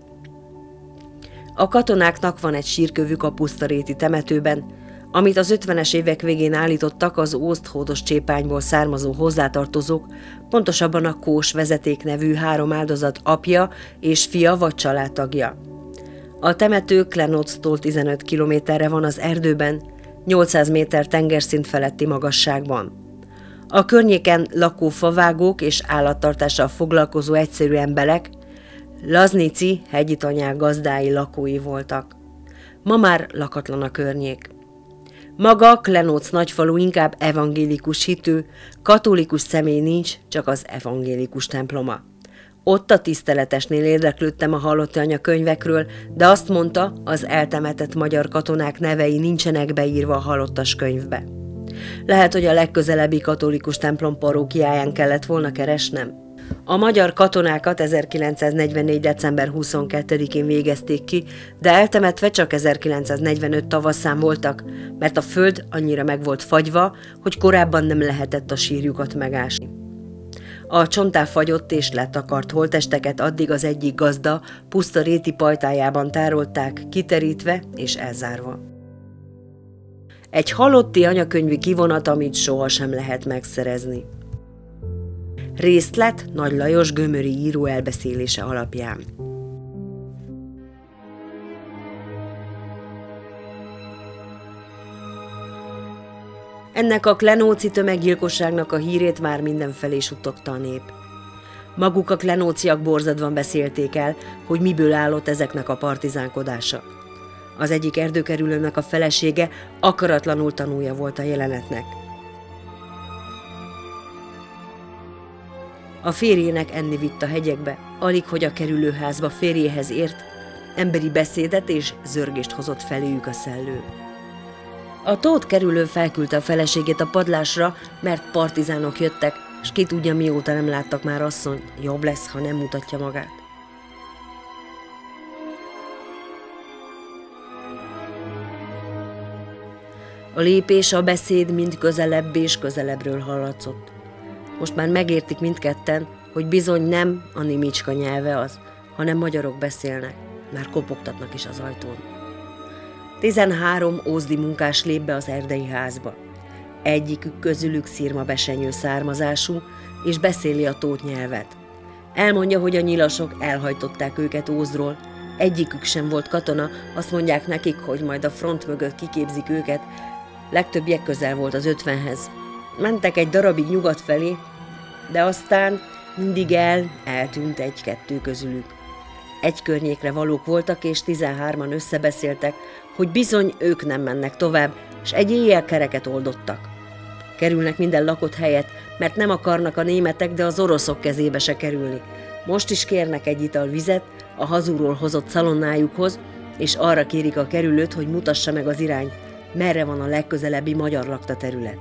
A: A katonáknak van egy sírkövük a pusztaréti temetőben, amit az ötvenes évek végén állítottak az Ózd-hódos csépányból származó hozzátartozók, pontosabban a Kós vezeték nevű három áldozat apja és fia vagy családtagja. A temető Klenoctól tizenöt kilométerre van az erdőben, nyolcszáz méter tengerszint feletti magasságban. A környéken lakó favágók és állattartással foglalkozó egyszerű emberek, Laznici hegyi tanyák gazdái lakói voltak. Ma már lakatlan a környék. Maga Klenóc nagyfalu inkább evangélikus hitű, katolikus személy nincs, csak az evangélikus temploma. Ott a tiszteletesnél érdeklődtem a halotti anyakönyvekről, de azt mondta, az eltemetett magyar katonák nevei nincsenek beírva a halottas könyvbe. Lehet, hogy a legközelebbi katolikus templom parókiáján kellett volna keresnem. A magyar katonákat ezerkilencszáznegyvennégy. december huszonkettedikén végezték ki, de eltemetve csak ezerkilencszáznegyvenöt tavaszán voltak, mert a föld annyira meg volt fagyva, hogy korábban nem lehetett a sírjukat megásni. A csonttá fagyott és letakart holttesteket addig az egyik gazda puszta réti pajtájában tárolták, kiterítve és elzárva. Egy halotti anyakönyvi kivonat, amit sohasem lehet megszerezni. Részlet Nagy Lajos gömöri író elbeszélése alapján. Ennek a klenóci tömeggyilkosságnak a hírét már mindenfelé suttogta a nép. Maguk a klenóciak borzadvan beszélték el, hogy miből állott ezeknek a partizánkodása. Az egyik erdőkerülőnek a felesége akaratlanul tanúja volt a jelenetnek. A férjének enni vitt a hegyekbe, alig hogy a kerülőházba férjéhez ért, emberi beszédet és zörgést hozott feléjük a szellő. A Tóth kerülő felküldte a feleségét a padlásra, mert partizánok jöttek, s ki tudja, mióta nem láttak már asszonyt, jobb lesz, ha nem mutatja magát. A lépés, a beszéd mind közelebb és közelebbről hallatszott. Most már megértik mindketten, hogy bizony nem a nimicska nyelve az, hanem magyarok beszélnek, már kopogtatnak is az ajtón. Tizenhárom ózdi munkás lép be az erdei házba. Egyikük közülük szirma besenyő származású, és beszéli a tóth nyelvet. Elmondja, hogy a nyilasok elhajtották őket Ózdról, egyikük sem volt katona, azt mondják nekik, hogy majd a front mögött kiképzik őket, legtöbbjek közel volt az ötvenhez. Mentek egy darabig nyugat felé, de aztán mindig el, eltűnt egy-kettő közülük. Egy környékre valók voltak, és tizenhárman összebeszéltek, hogy bizony ők nem mennek tovább, s egy éjjel kereket oldottak. Kerülnek minden lakott helyet, mert nem akarnak a németek, de az oroszok kezébe se kerülni. Most is kérnek egy ital vizet a hazúról hozott szalonnájukhoz, és arra kérik a kerülőt, hogy mutassa meg az irányt, merre van a legközelebbi magyar lakta terület.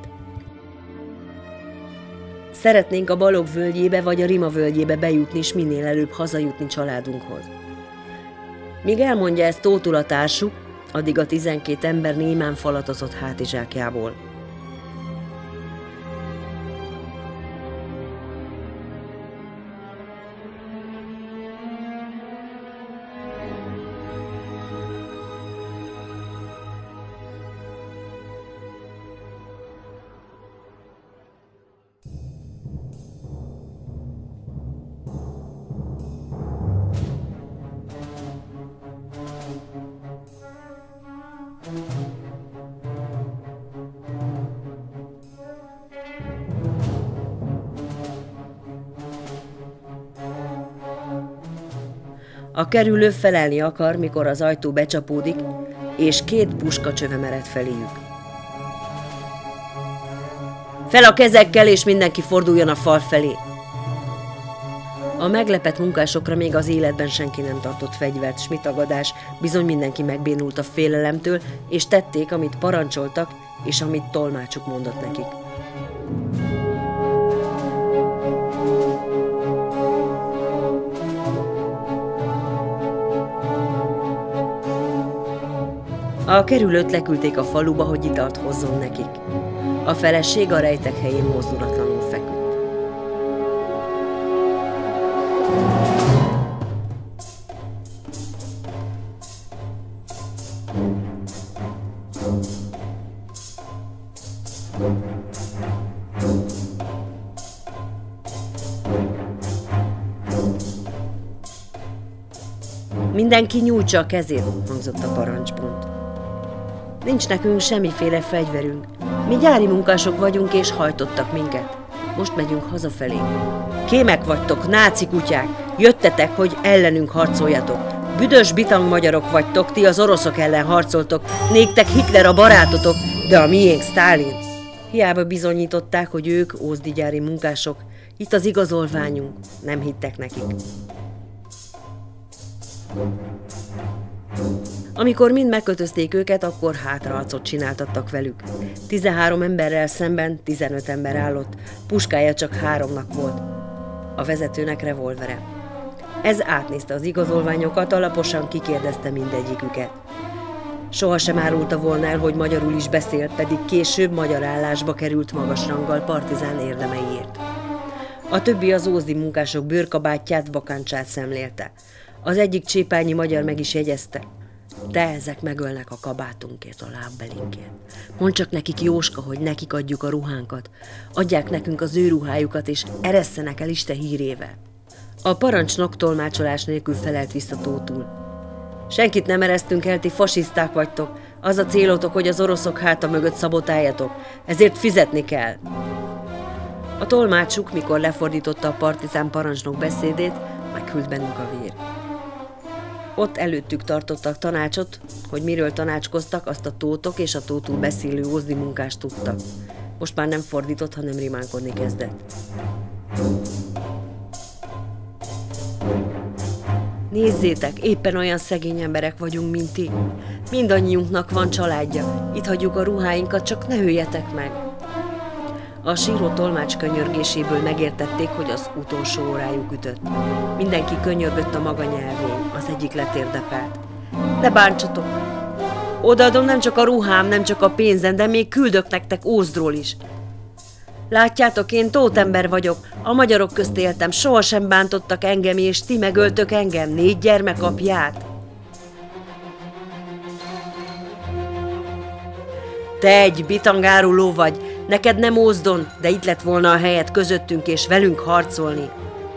A: Szeretnénk a Balog völgyébe vagy a Rima völgyébe bejutni, és minél előbb hazajutni családunkhoz. Míg elmondja ezt Tóthul a társuk, addig a tizenkét ember némán falatozott hátizsákjából. A kerülő felelni akar, mikor az ajtó becsapódik, és két puskacsöve mered feléjük. Fel a kezekkel, és mindenki forduljon a fal felé! A meglepett munkásokra még az életben senki nem tartott fegyvert, s mi tagadás, bizony mindenki megbénult a félelemtől, és tették, amit parancsoltak, és amit tolmácsuk mondott nekik. A kerülőt leküldték a faluba, hogy italt hozzon nekik. A feleség a rejtek helyén mozdulatlanul feküdt. Mindenki nyújtsa a kezét, hangzott a parancspont. Nincs nekünk semmiféle fegyverünk. Mi gyári munkások vagyunk, és hajtottak minket. Most megyünk hazafelé. Kémek vagytok, náci kutyák! Jöttetek, hogy ellenünk harcoljatok. Büdös bitang magyarok vagytok, ti az oroszok ellen harcoltok, néktek Hitler a barátotok, de a miénk Sztálin. Hiába bizonyították, hogy ők ózdigyári munkások, itt az igazolványunk, nem hittek nekik. Amikor mind megkötözték őket, akkor hátraharcot csináltattak velük. tizenhárom emberrel szemben tizenöt ember állott, puskája csak háromnak volt. A vezetőnek revolvere. Ez átnézte az igazolványokat, alaposan kikérdezte mindegyiküket. Soha sem árulta volna el, hogy magyarul is beszélt, pedig később magyar állásba került magas ranggal partizán érdemeiért. A többi az ózdi munkások bőrkabátját, bakancsát szemlélte. Az egyik csépányi magyar meg is jegyezte. De ezek megölnek a kabátunkért, a lábbelinkért. Mondd csak nekik, Jóska, hogy nekik adjuk a ruhánkat. Adják nekünk az ő ruhájukat, és eresszenek el Isten hírével. A parancsnok tolmácsolás nélkül felelt vissza Tóthul. Senkit nem eresztünk el, ti fasiszták vagytok. Az a célotok, hogy az oroszok háta mögött szabotáljatok. Ezért fizetni kell. A tolmácsuk, mikor lefordította a partizán parancsnok beszédét, meghűlt bennük a vér. Ott előttük tartottak tanácsot, hogy miről tanácskoztak, azt a tótok és a tótul beszélő ózdi munkás tudta. Most már nem fordított, hanem rimánkodni kezdett. Nézzétek, éppen olyan szegény emberek vagyunk, mint ti. Mindannyiunknak van családja. Itt hagyjuk a ruháinkat, csak ne öljetek meg. A síró tolmács könyörgéséből megértették, hogy az utolsó órájuk ütött. Mindenki könyörgött a maga nyelvén, az egyik letérdepelt. Ne bántsatok! Odaadom nem csak a ruhám, nem csak a pénzem, de még küldök nektek Ózdról is. Látjátok, én tótember vagyok, a magyarok közt éltem, sohasem bántottak engem, és ti megöltök engem, négy gyermek apját. Te egy bitangáruló vagy, neked nem Ózdon, de itt lett volna a helyed közöttünk és velünk harcolni.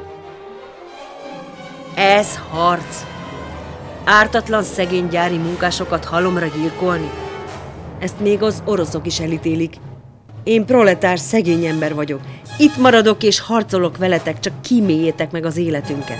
A: Ez harc. Ártatlan szegény gyári munkásokat halomra gyilkolni. Ezt még az oroszok is elítélik. Én proletár szegény ember vagyok. Itt maradok és harcolok veletek, csak kíméljétek meg az életünket.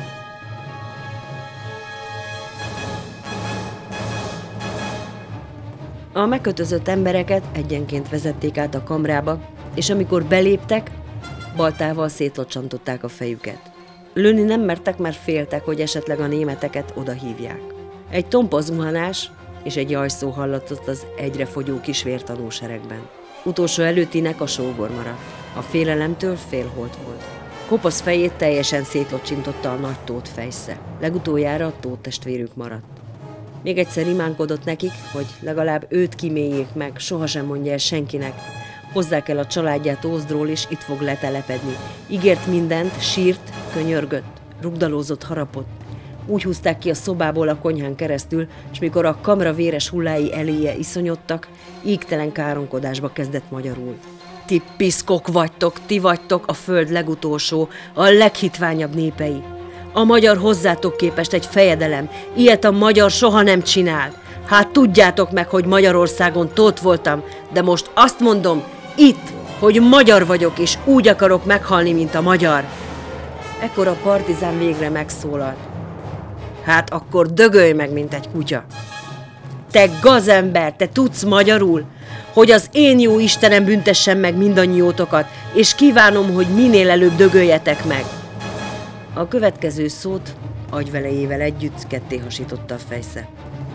A: A megkötözött embereket egyenként vezették át a kamrába, és amikor beléptek, baltával szétlocsantották a fejüket. Lőni nem mertek, mert féltek, hogy esetleg a németeket oda hívják. Egy tompa zuhanás és egy jajszó hallatott az egyre fogyó kis vértanú seregben. Utolsó előttinek a sógor maradt. A félelemtől félholt volt. Kopasz fejét teljesen szétlocsintotta a nagy Tóth fejsze. Legutoljára a Tóth testvérük maradt. Még egyszer imánkodott nekik, hogy legalább őt kiméljék meg, sohasem mondja el senkinek. Hozzák el a családját Ózdról, és itt fog letelepedni. Ígért mindent, sírt, könyörgött, rugdalózott, harapott. Úgy húzták ki a szobából a konyhán keresztül, és mikor a kamra véres hullái eléje iszonyodtak, égtelen káromkodásba kezdett magyarul. Ti piszkok vagytok, ti vagytok a föld legutolsó, a leghitványabb népei. A magyar hozzátok képest egy fejedelem, ilyet a magyar soha nem csinál. Hát tudjátok meg, hogy Magyarországon Tóth voltam, de most azt mondom, itt, hogy magyar vagyok, és úgy akarok meghalni, mint a magyar. Ekkor a partizán végre megszólalt. Hát akkor dögölj meg, mint egy kutya. Te gazember, te tudsz magyarul? Hogy az én jó Istenem büntessen meg mindannyiótokat, és kívánom, hogy minél előbb dögöljetek meg. A következő szót agyvelejével együtt ketté hasította a fejsze.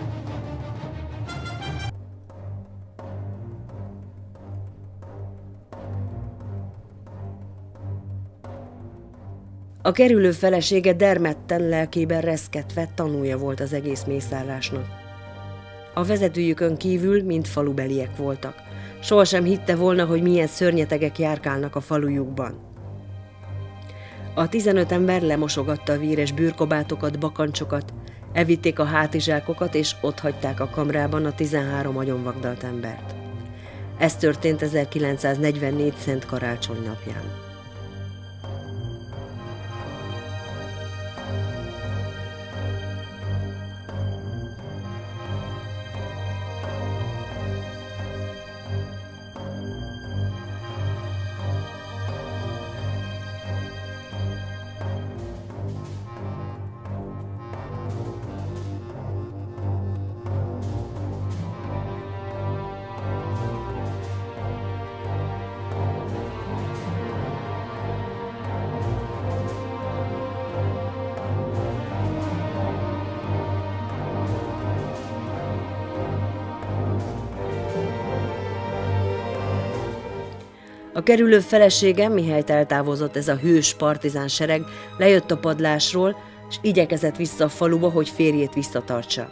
A: A kerülő felesége dermedten lelkében reszketve tanúja volt az egész mészárlásnak. A vezetőjükön kívül mind falubeliek voltak. Sohasem hitte volna, hogy milyen szörnyetegek járkálnak a falujukban. A tizenöt ember lemosogatta a véres bőrkabátokat, bakancsokat, evitték a hátizsákokat, és otthagyták a kamrában a tizenhárom agyonvagdalt embert. Ez történt ezerkilencszáznegyvennégy Szent Karácsony napján. A kerülő felesége, mihelyt eltávozott ez a hős partizán sereg, lejött a padlásról, és igyekezett vissza a faluba, hogy férjét visszatartsa.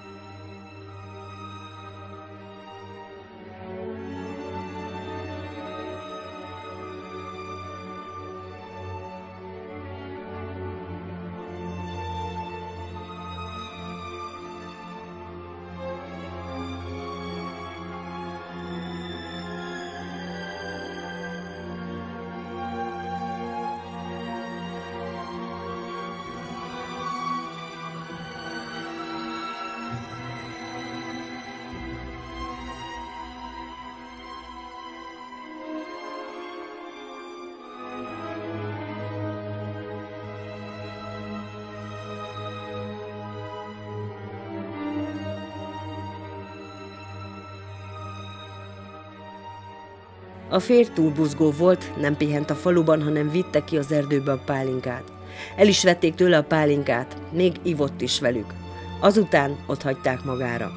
A: A férj túl buzgó volt, nem pihent a faluban, hanem vitte ki az erdőbe a pálinkát. El is vették tőle a pálinkát, még ivott is velük. Azután ott hagyták magára.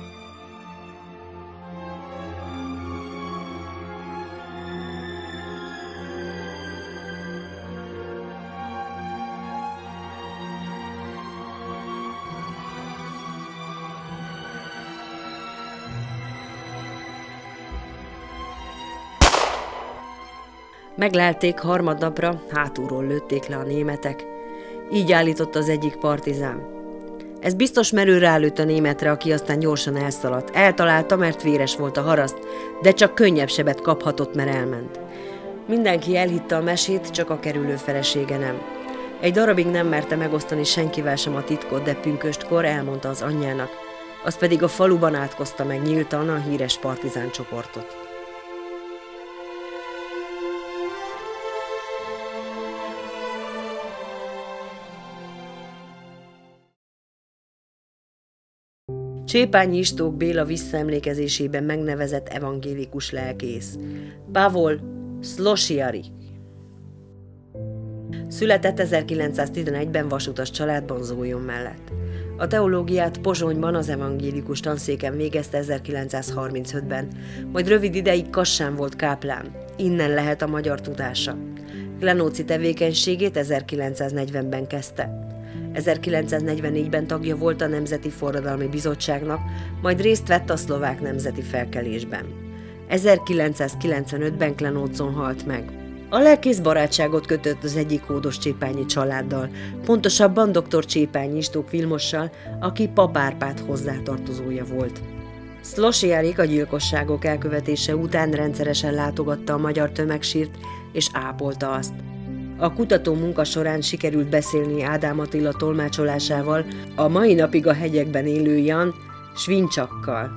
A: Meglelték, harmadnapra hátulról lőtték le a németek. Így állított az egyik partizán. Ez biztos merő rálőtt a németre, aki aztán gyorsan elszaladt. Eltalálta, mert véres volt a haraszt, de csak könnyebb sebet kaphatott, mert elment. Mindenki elhitte a mesét, csak a kerülő felesége nem. Egy darabig nem merte megosztani senkivel sem a titkot, de pünköstkor elmondta az anyjának. Az pedig a faluban átkozta meg nyíltan a híres partizán csoportot. Csépányi Istók Béla visszaemlékezésében megnevezett evangélikus lelkész. Pavol Szlosiarik. Született ezerkilencszáztizenegyben vasutas családban Zólyom mellett. A teológiát Pozsonyban az evangélikus tanszéken végezte ezerkilencszázharmincötben, majd rövid ideig Kassán volt káplán. Innen lehet a magyar tudása. Glenóci tevékenységét ezerkilencszáznegyvenben kezdte. ezerkilencszáznegyvennégyben tagja volt a Nemzeti Forradalmi Bizottságnak, majd részt vett a szlovák nemzeti felkelésben. ezerkilencszázkilencvenötben Glenócon halt meg. A lelkész barátságot kötött az egyik hódos csépányi családdal, pontosabban dr. Csépányi Istók Vilmossal, aki Pap Árpád hozzátartozója volt. Szlosiarik a gyilkosságok elkövetése után rendszeresen látogatta a magyar tömegsírt és ápolta azt. A kutató munka során sikerült beszélni Ádám Attila tolmácsolásával a mai napig a hegyekben élő Jan Svincsakkal.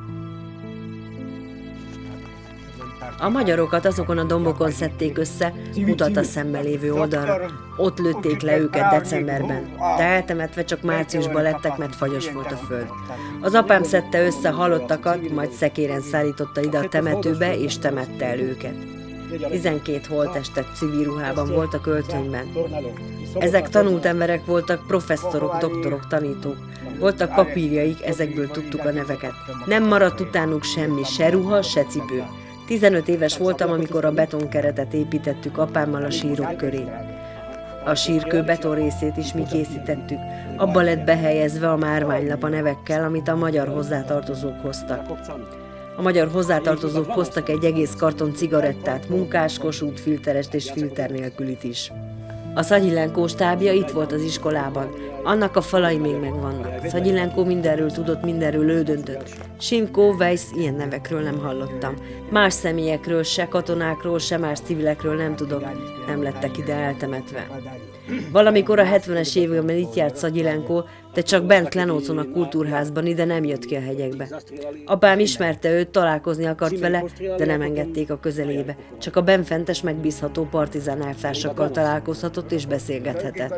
A: A magyarokat azokon a dombokon szedték össze, mutat a szemben lévő oldalra. Ott lőtték le őket decemberben, de eltemetve csak márciusban lettek, mert fagyos volt a föld. Az apám szedte össze halottakat, majd szekéren szállította ide a temetőbe, és temette el őket. Tizenkét holttestet civil ruhában voltak öltönyben. Ezek tanult emberek voltak, professzorok, doktorok, tanítók. Voltak papírjaik, ezekből tudtuk a neveket. Nem maradt utánuk semmi, se ruha, se cipő. tizenöt éves voltam, amikor a betonkeretet építettük apámmal a sírok köré. A sírkő beton részét is mi készítettük. Abba lett behelyezve a márványlap a nevekkel, amit a magyar hozzátartozók hoztak. A magyar hozzátartozók hoztak egy egész karton cigarettát, munkás, Kossuth filterest és filter nélkülit is. A Szagyilenkó stábja itt volt az iskolában, annak a falai még megvannak. Szagyilenkó mindenről tudott, mindenről ő döntött. Simkó, Weiss, ilyen nevekről nem hallottam. Más személyekről, se katonákról, se más civilekről nem tudok, nem lettek ide eltemetve. Valamikor a hetvenes években itt járt Szagyilenkó, de csak bent Glenócon a kultúrházban, ide nem jött ki a hegyekbe. Apám ismerte őt, találkozni akart vele, de nem engedték a közelébe. Csak a benfentes, megbízható partizán elvtársakkal találkozhatott és beszélgethetett.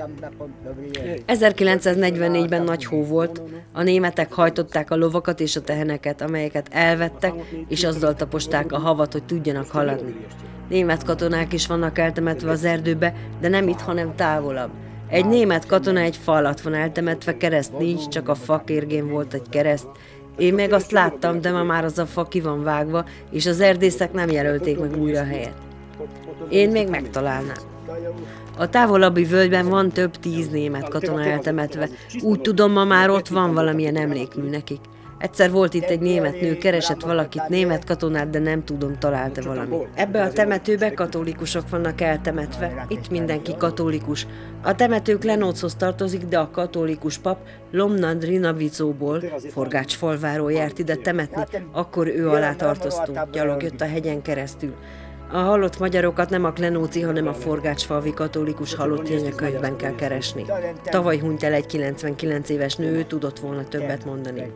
A: ezerkilencszáznegyvennégyben nagy hó volt, a németek hajtották a lovakat és a teheneket, amelyeket elvettek, és azzal taposták a havat, hogy tudjanak haladni. Német katonák is vannak eltemetve az erdőbe, de nem itt, hanem távolabb. Egy német katona egy fa alatt van eltemetve, kereszt nincs, csak a fa kérgén volt egy kereszt. Én meg azt láttam, de ma már az a fa ki van vágva, és az erdészek nem jelölték meg újra a helyet. Én még megtalálnám. A távolabbi völgyben van több tíz német katona eltemetve. Úgy tudom, ma már ott van valamilyen emlékmű nekik. Egyszer volt itt egy német nő, keresett valakit, német katonát, de nem tudom, találta valami. Ebbe a temetőbe katolikusok vannak eltemetve. Itt mindenki katolikus. A temető Klenóchoz tartozik, de a katolikus pap Lomnad Rinavicóból, Forgácsfalváról járt ide temetni, akkor ő alá tartoztunk. Gyalog jött a hegyen keresztül. A halott magyarokat nem a klenóci, hanem a forgácsfalvi katolikus halotti anyakönyvben kell keresni. Tavaly hunyt el egy kilencvenkilenc éves nő, ő tudott volna többet mondani.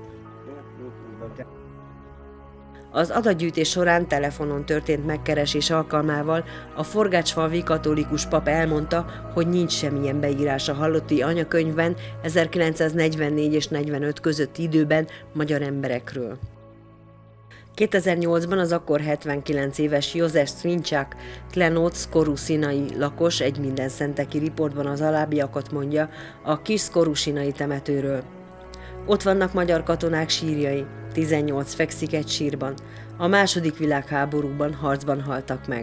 A: Az adatgyűjtés során telefonon történt megkeresés alkalmával a forgácsfalvi katolikus pap elmondta, hogy nincs semmilyen beírás a halotti anyakönyvben ezerkilencszáznegyvennégy és negyvenöt közötti időben magyar emberekről. kétezer-nyolcban az akkor hetvenkilenc éves József Szvincsák, Klenóc koruszinai lakos egy mindenszenteki riportban az alábbiakat mondja a kis koruszinai temetőről. Ott vannak magyar katonák sírjai, tizennyolc fekszik egy sírban, a második világháborúban harcban haltak meg.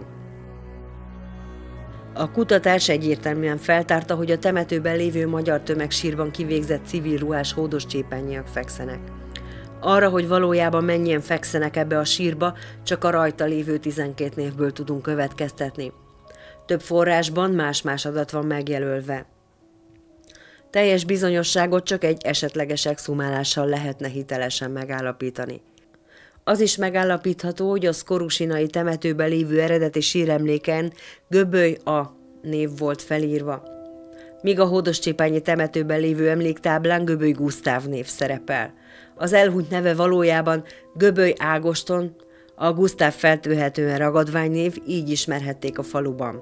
A: A kutatás egyértelműen feltárta, hogy a temetőben lévő magyar tömegsírban kivégzett civil ruhás hódoscsépányiak fekszenek. Arra, hogy valójában mennyien fekszenek ebbe a sírba, csak a rajta lévő tizenkét névből tudunk következtetni. Több forrásban más-más adat van megjelölve. Teljes bizonyosságot csak egy esetleges exhumálással lehetne hitelesen megállapítani. Az is megállapítható, hogy a szkorusinai temetőben lévő eredeti síremléken Göböly A név volt felírva, míg a hódoscsépányi temetőben lévő emléktáblán Göböly Gusztáv név szerepel. Az elhunyt neve valójában Göböly Ágoston, a Gusztáv feltőhetően ragadványnév, így ismerhették a faluban.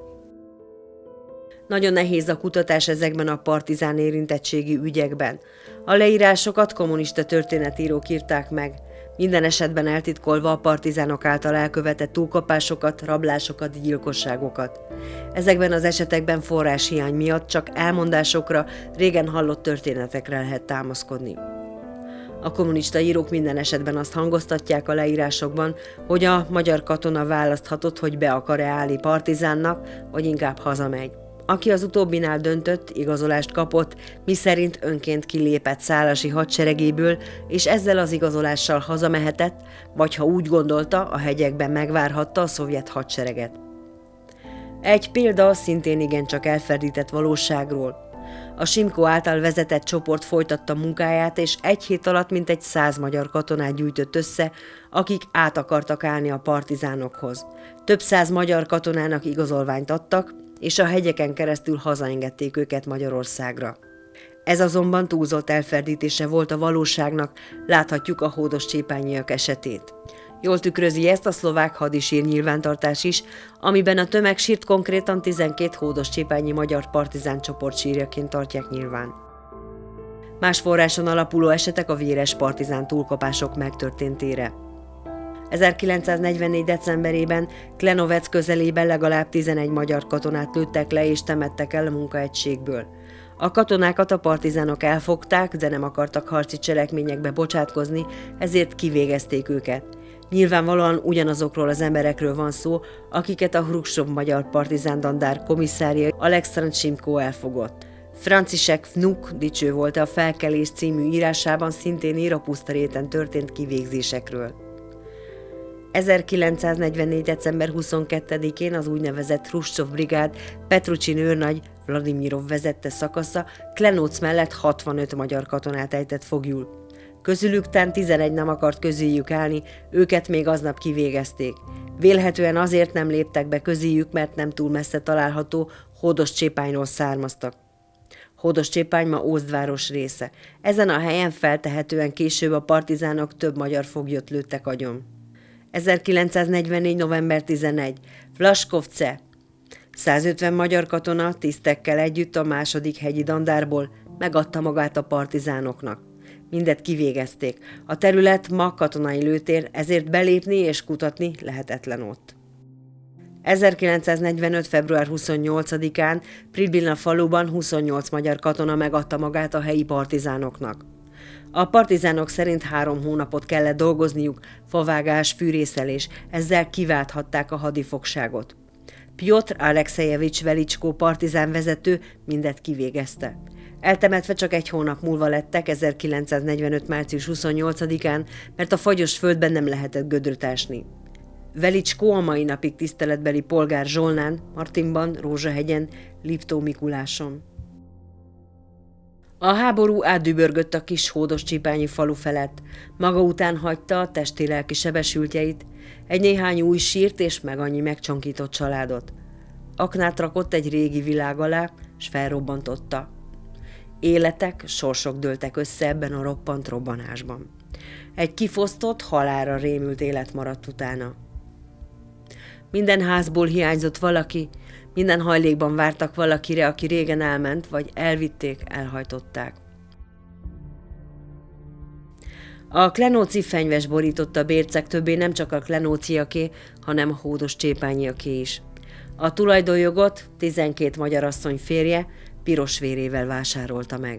A: Nagyon nehéz a kutatás ezekben a partizán érintettségi ügyekben. A leírásokat kommunista történetírók írták meg, minden esetben eltitkolva a partizánok által elkövetett túlkapásokat, rablásokat, gyilkosságokat. Ezekben az esetekben forráshiány miatt csak elmondásokra, régen hallott történetekre lehet támaszkodni. A kommunista írók minden esetben azt hangoztatják a leírásokban, hogy a magyar katona választhatott, hogy be akar-e állni partizánnak, vagy inkább hazamegy. Aki az utóbbinál döntött, igazolást kapott, miszerint önként kilépett Szálasi hadseregéből, és ezzel az igazolással hazamehetett, vagy ha úgy gondolta, a hegyekben megvárhatta a szovjet hadsereget. Egy példa szintén igencsak elferdített valóságról. A Simko által vezetett csoport folytatta munkáját, és egy hét alatt mintegy száz magyar katonát gyűjtött össze, akik át akartak állni a partizánokhoz. Több száz magyar katonának igazolványt adtak, és a hegyeken keresztül hazaengedték őket Magyarországra. Ez azonban túlzott elferdítése volt a valóságnak, láthatjuk a hódoscsépányiak esetét. Jól tükrözi ezt a szlovák hadisír nyilvántartás is, amiben a tömegsírt konkrétan tizenkét hódoscsépányi magyar partizán csoport sírjaként tartják nyilván. Más forráson alapuló esetek a véres partizán túlkapások megtörténtére. ezerkilencszáznegyvennégy. decemberében Klenovec közelében legalább tizenegy magyar katonát lőttek le és temettek el a munkaegységből. A katonákat a partizánok elfogták, de nem akartak harci cselekményekbe bocsátkozni, ezért kivégezték őket. Nyilvánvalóan ugyanazokról az emberekről van szó, akiket a Hruscsov magyar partizán dandár komisszárja Alekszandr Simko elfogott. Franciszek Vnuk dicső volt a Felkelés című írásában, szintén ír a Pusztaréten történt kivégzésekről. ezerkilencszáznegyvennégy. december huszonkettedikén az úgynevezett Hruscsov brigád Petrucsin őrnagy Vladimirov vezette szakasza Klenóc mellett hatvanöt magyar katonát ejtett foglyul. Közülük tán tizenegy nem akart közéjük állni, őket még aznap kivégezték. Vélhetően azért nem léptek be közéjük, mert nem túl messze található Hódoscsépányról származtak. Hódoscsépány ma Ózdváros része. Ezen a helyen feltehetően később a partizánok több magyar foglyot lőttek agyon. ezerkilencszáznegyvennégy. november tizenegy. Vlaskovce. százötven magyar katona tisztekkel együtt a második hegyi dandárból megadta magát a partizánoknak. Mindet kivégezték. A terület ma katonai lőtér, ezért belépni és kutatni lehetetlen ott. ezerkilencszáznegyvenöt. február huszonnyolcadikán Pribilna faluban huszonnyolc magyar katona megadta magát a helyi partizánoknak. A partizánok szerint három hónapot kellett dolgozniuk, favágás, fűrészelés, ezzel kiválthatták a hadifogságot. Pjotr Alexejevics Velicskó partizán vezető mindet kivégezte. Eltemetve csak egy hónap múlva lettek, ezerkilencszáznegyvenöt. március huszonnyolcadikán, mert a fagyos földben nem lehetett gödröt ásni. Velicskó a mai napig tiszteletbeli polgár Zsolnán, Martinban, Rózsahegyen, Liptó Mikuláson. A háború átdübörgött a kis hódoscsípányi falu felett, maga után hagyta a testi-lelki sebesültjeit, egy néhány új sírt és meg annyi megcsonkított családot. Aknát rakott egy régi világ alá, s felrobbantotta. Életek, sorsok dőltek össze ebben a roppant robbanásban. Egy kifosztott, halálra rémült élet maradt utána. Minden házból hiányzott valaki, minden hajlékban vártak valakire, aki régen elment, vagy elvitték, elhajtották. A klenóci fenyves borította bércek többé nem csak a klenóciaké, hanem a hódoscsépányiaké is. A tulajdonjogot tizenkét magyar asszony férje piros vérével vásárolta meg.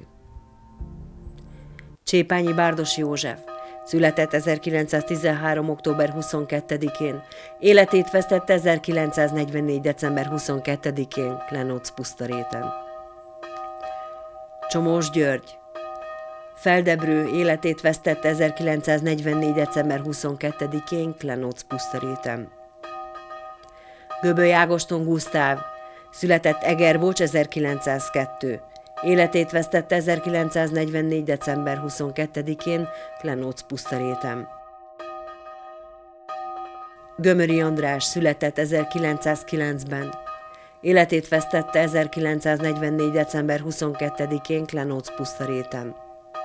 A: Csépányi Bárdos József született ezerkilencszáztizenhárom. október huszonkettedikén, életét vesztette ezerkilencszáznegyvennégy. december huszonkettedikén Klenóc pusztaréten. Csomós György Feldebrő életét vesztette ezerkilencszáznegyvennégy. december huszonkettedikén Klenóc pusztaréten. Göböly Ágoston Gusztáv született Egerbocs ezerkilencszázkettő. Életét vesztette ezerkilencszáznegyvennégy. december huszonkettedikén Klenóc pusztaréten. Gömöri András született ezerkilencszázkilencben. Életét vesztette ezerkilencszáznegyvennégy. december huszonkettedikén Klenóc pusztaréten.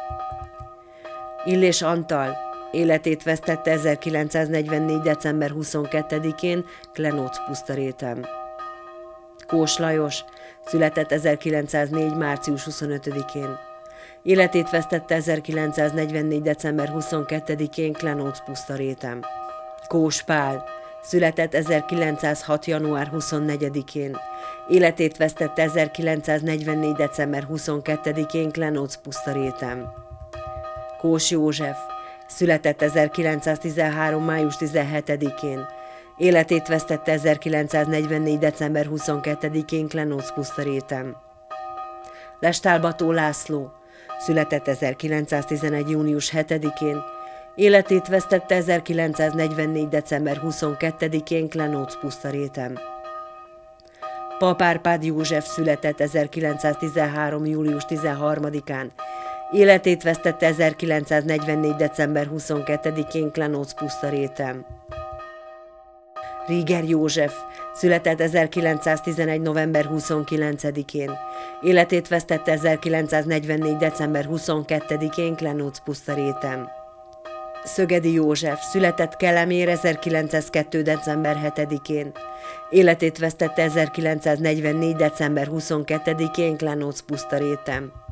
A: Illés Antal életét vesztette ezerkilencszáznegyvennégy. december huszonkettedikén Klenóc pusztaréten. Kós Lajos született ezerkilencszáznégy. március huszonötödikén. Életét vesztette ezerkilencszáznegyvennégy. december huszonkettedikén Klenóc pusztaréten. Kós Pál született ezerkilencszázhat. január huszonnegyedikén. Életét vesztette ezerkilencszáznegyvennégy. december huszonkettedikén Klenóc pusztaréten. Kós József született ezerkilencszáztizenhárom. május tizenhetedikén. Életét vesztette ezerkilencszáznegyvennégy. december huszonkettedikén Klenóc pusztaréten. Lestálbató László született ezerkilencszáztizenegy. június hetedikén. Életét vesztette ezerkilencszáznegyvennégy. december huszonkettedikén Klenóc pusztaréten. Pap Árpád József született ezerkilencszáztizenhárom. július tizenharmadikán. Életét vesztette ezerkilencszáznegyvennégy. december huszonkettedikén Klenóc pusztaréten. Ríger József született ezerkilencszáztizenegy. november huszonkilencedikén. Életét vesztette ezerkilencszáznegyvennégy. december huszonkettedikén Klenóc pusztaréten. Szögedi József született Kelemér ezerkilencszázkettő. december hetedikén. Életét vesztette ezerkilencszáznegyvennégy. december huszonkettedikén Klenóc pusztaréten.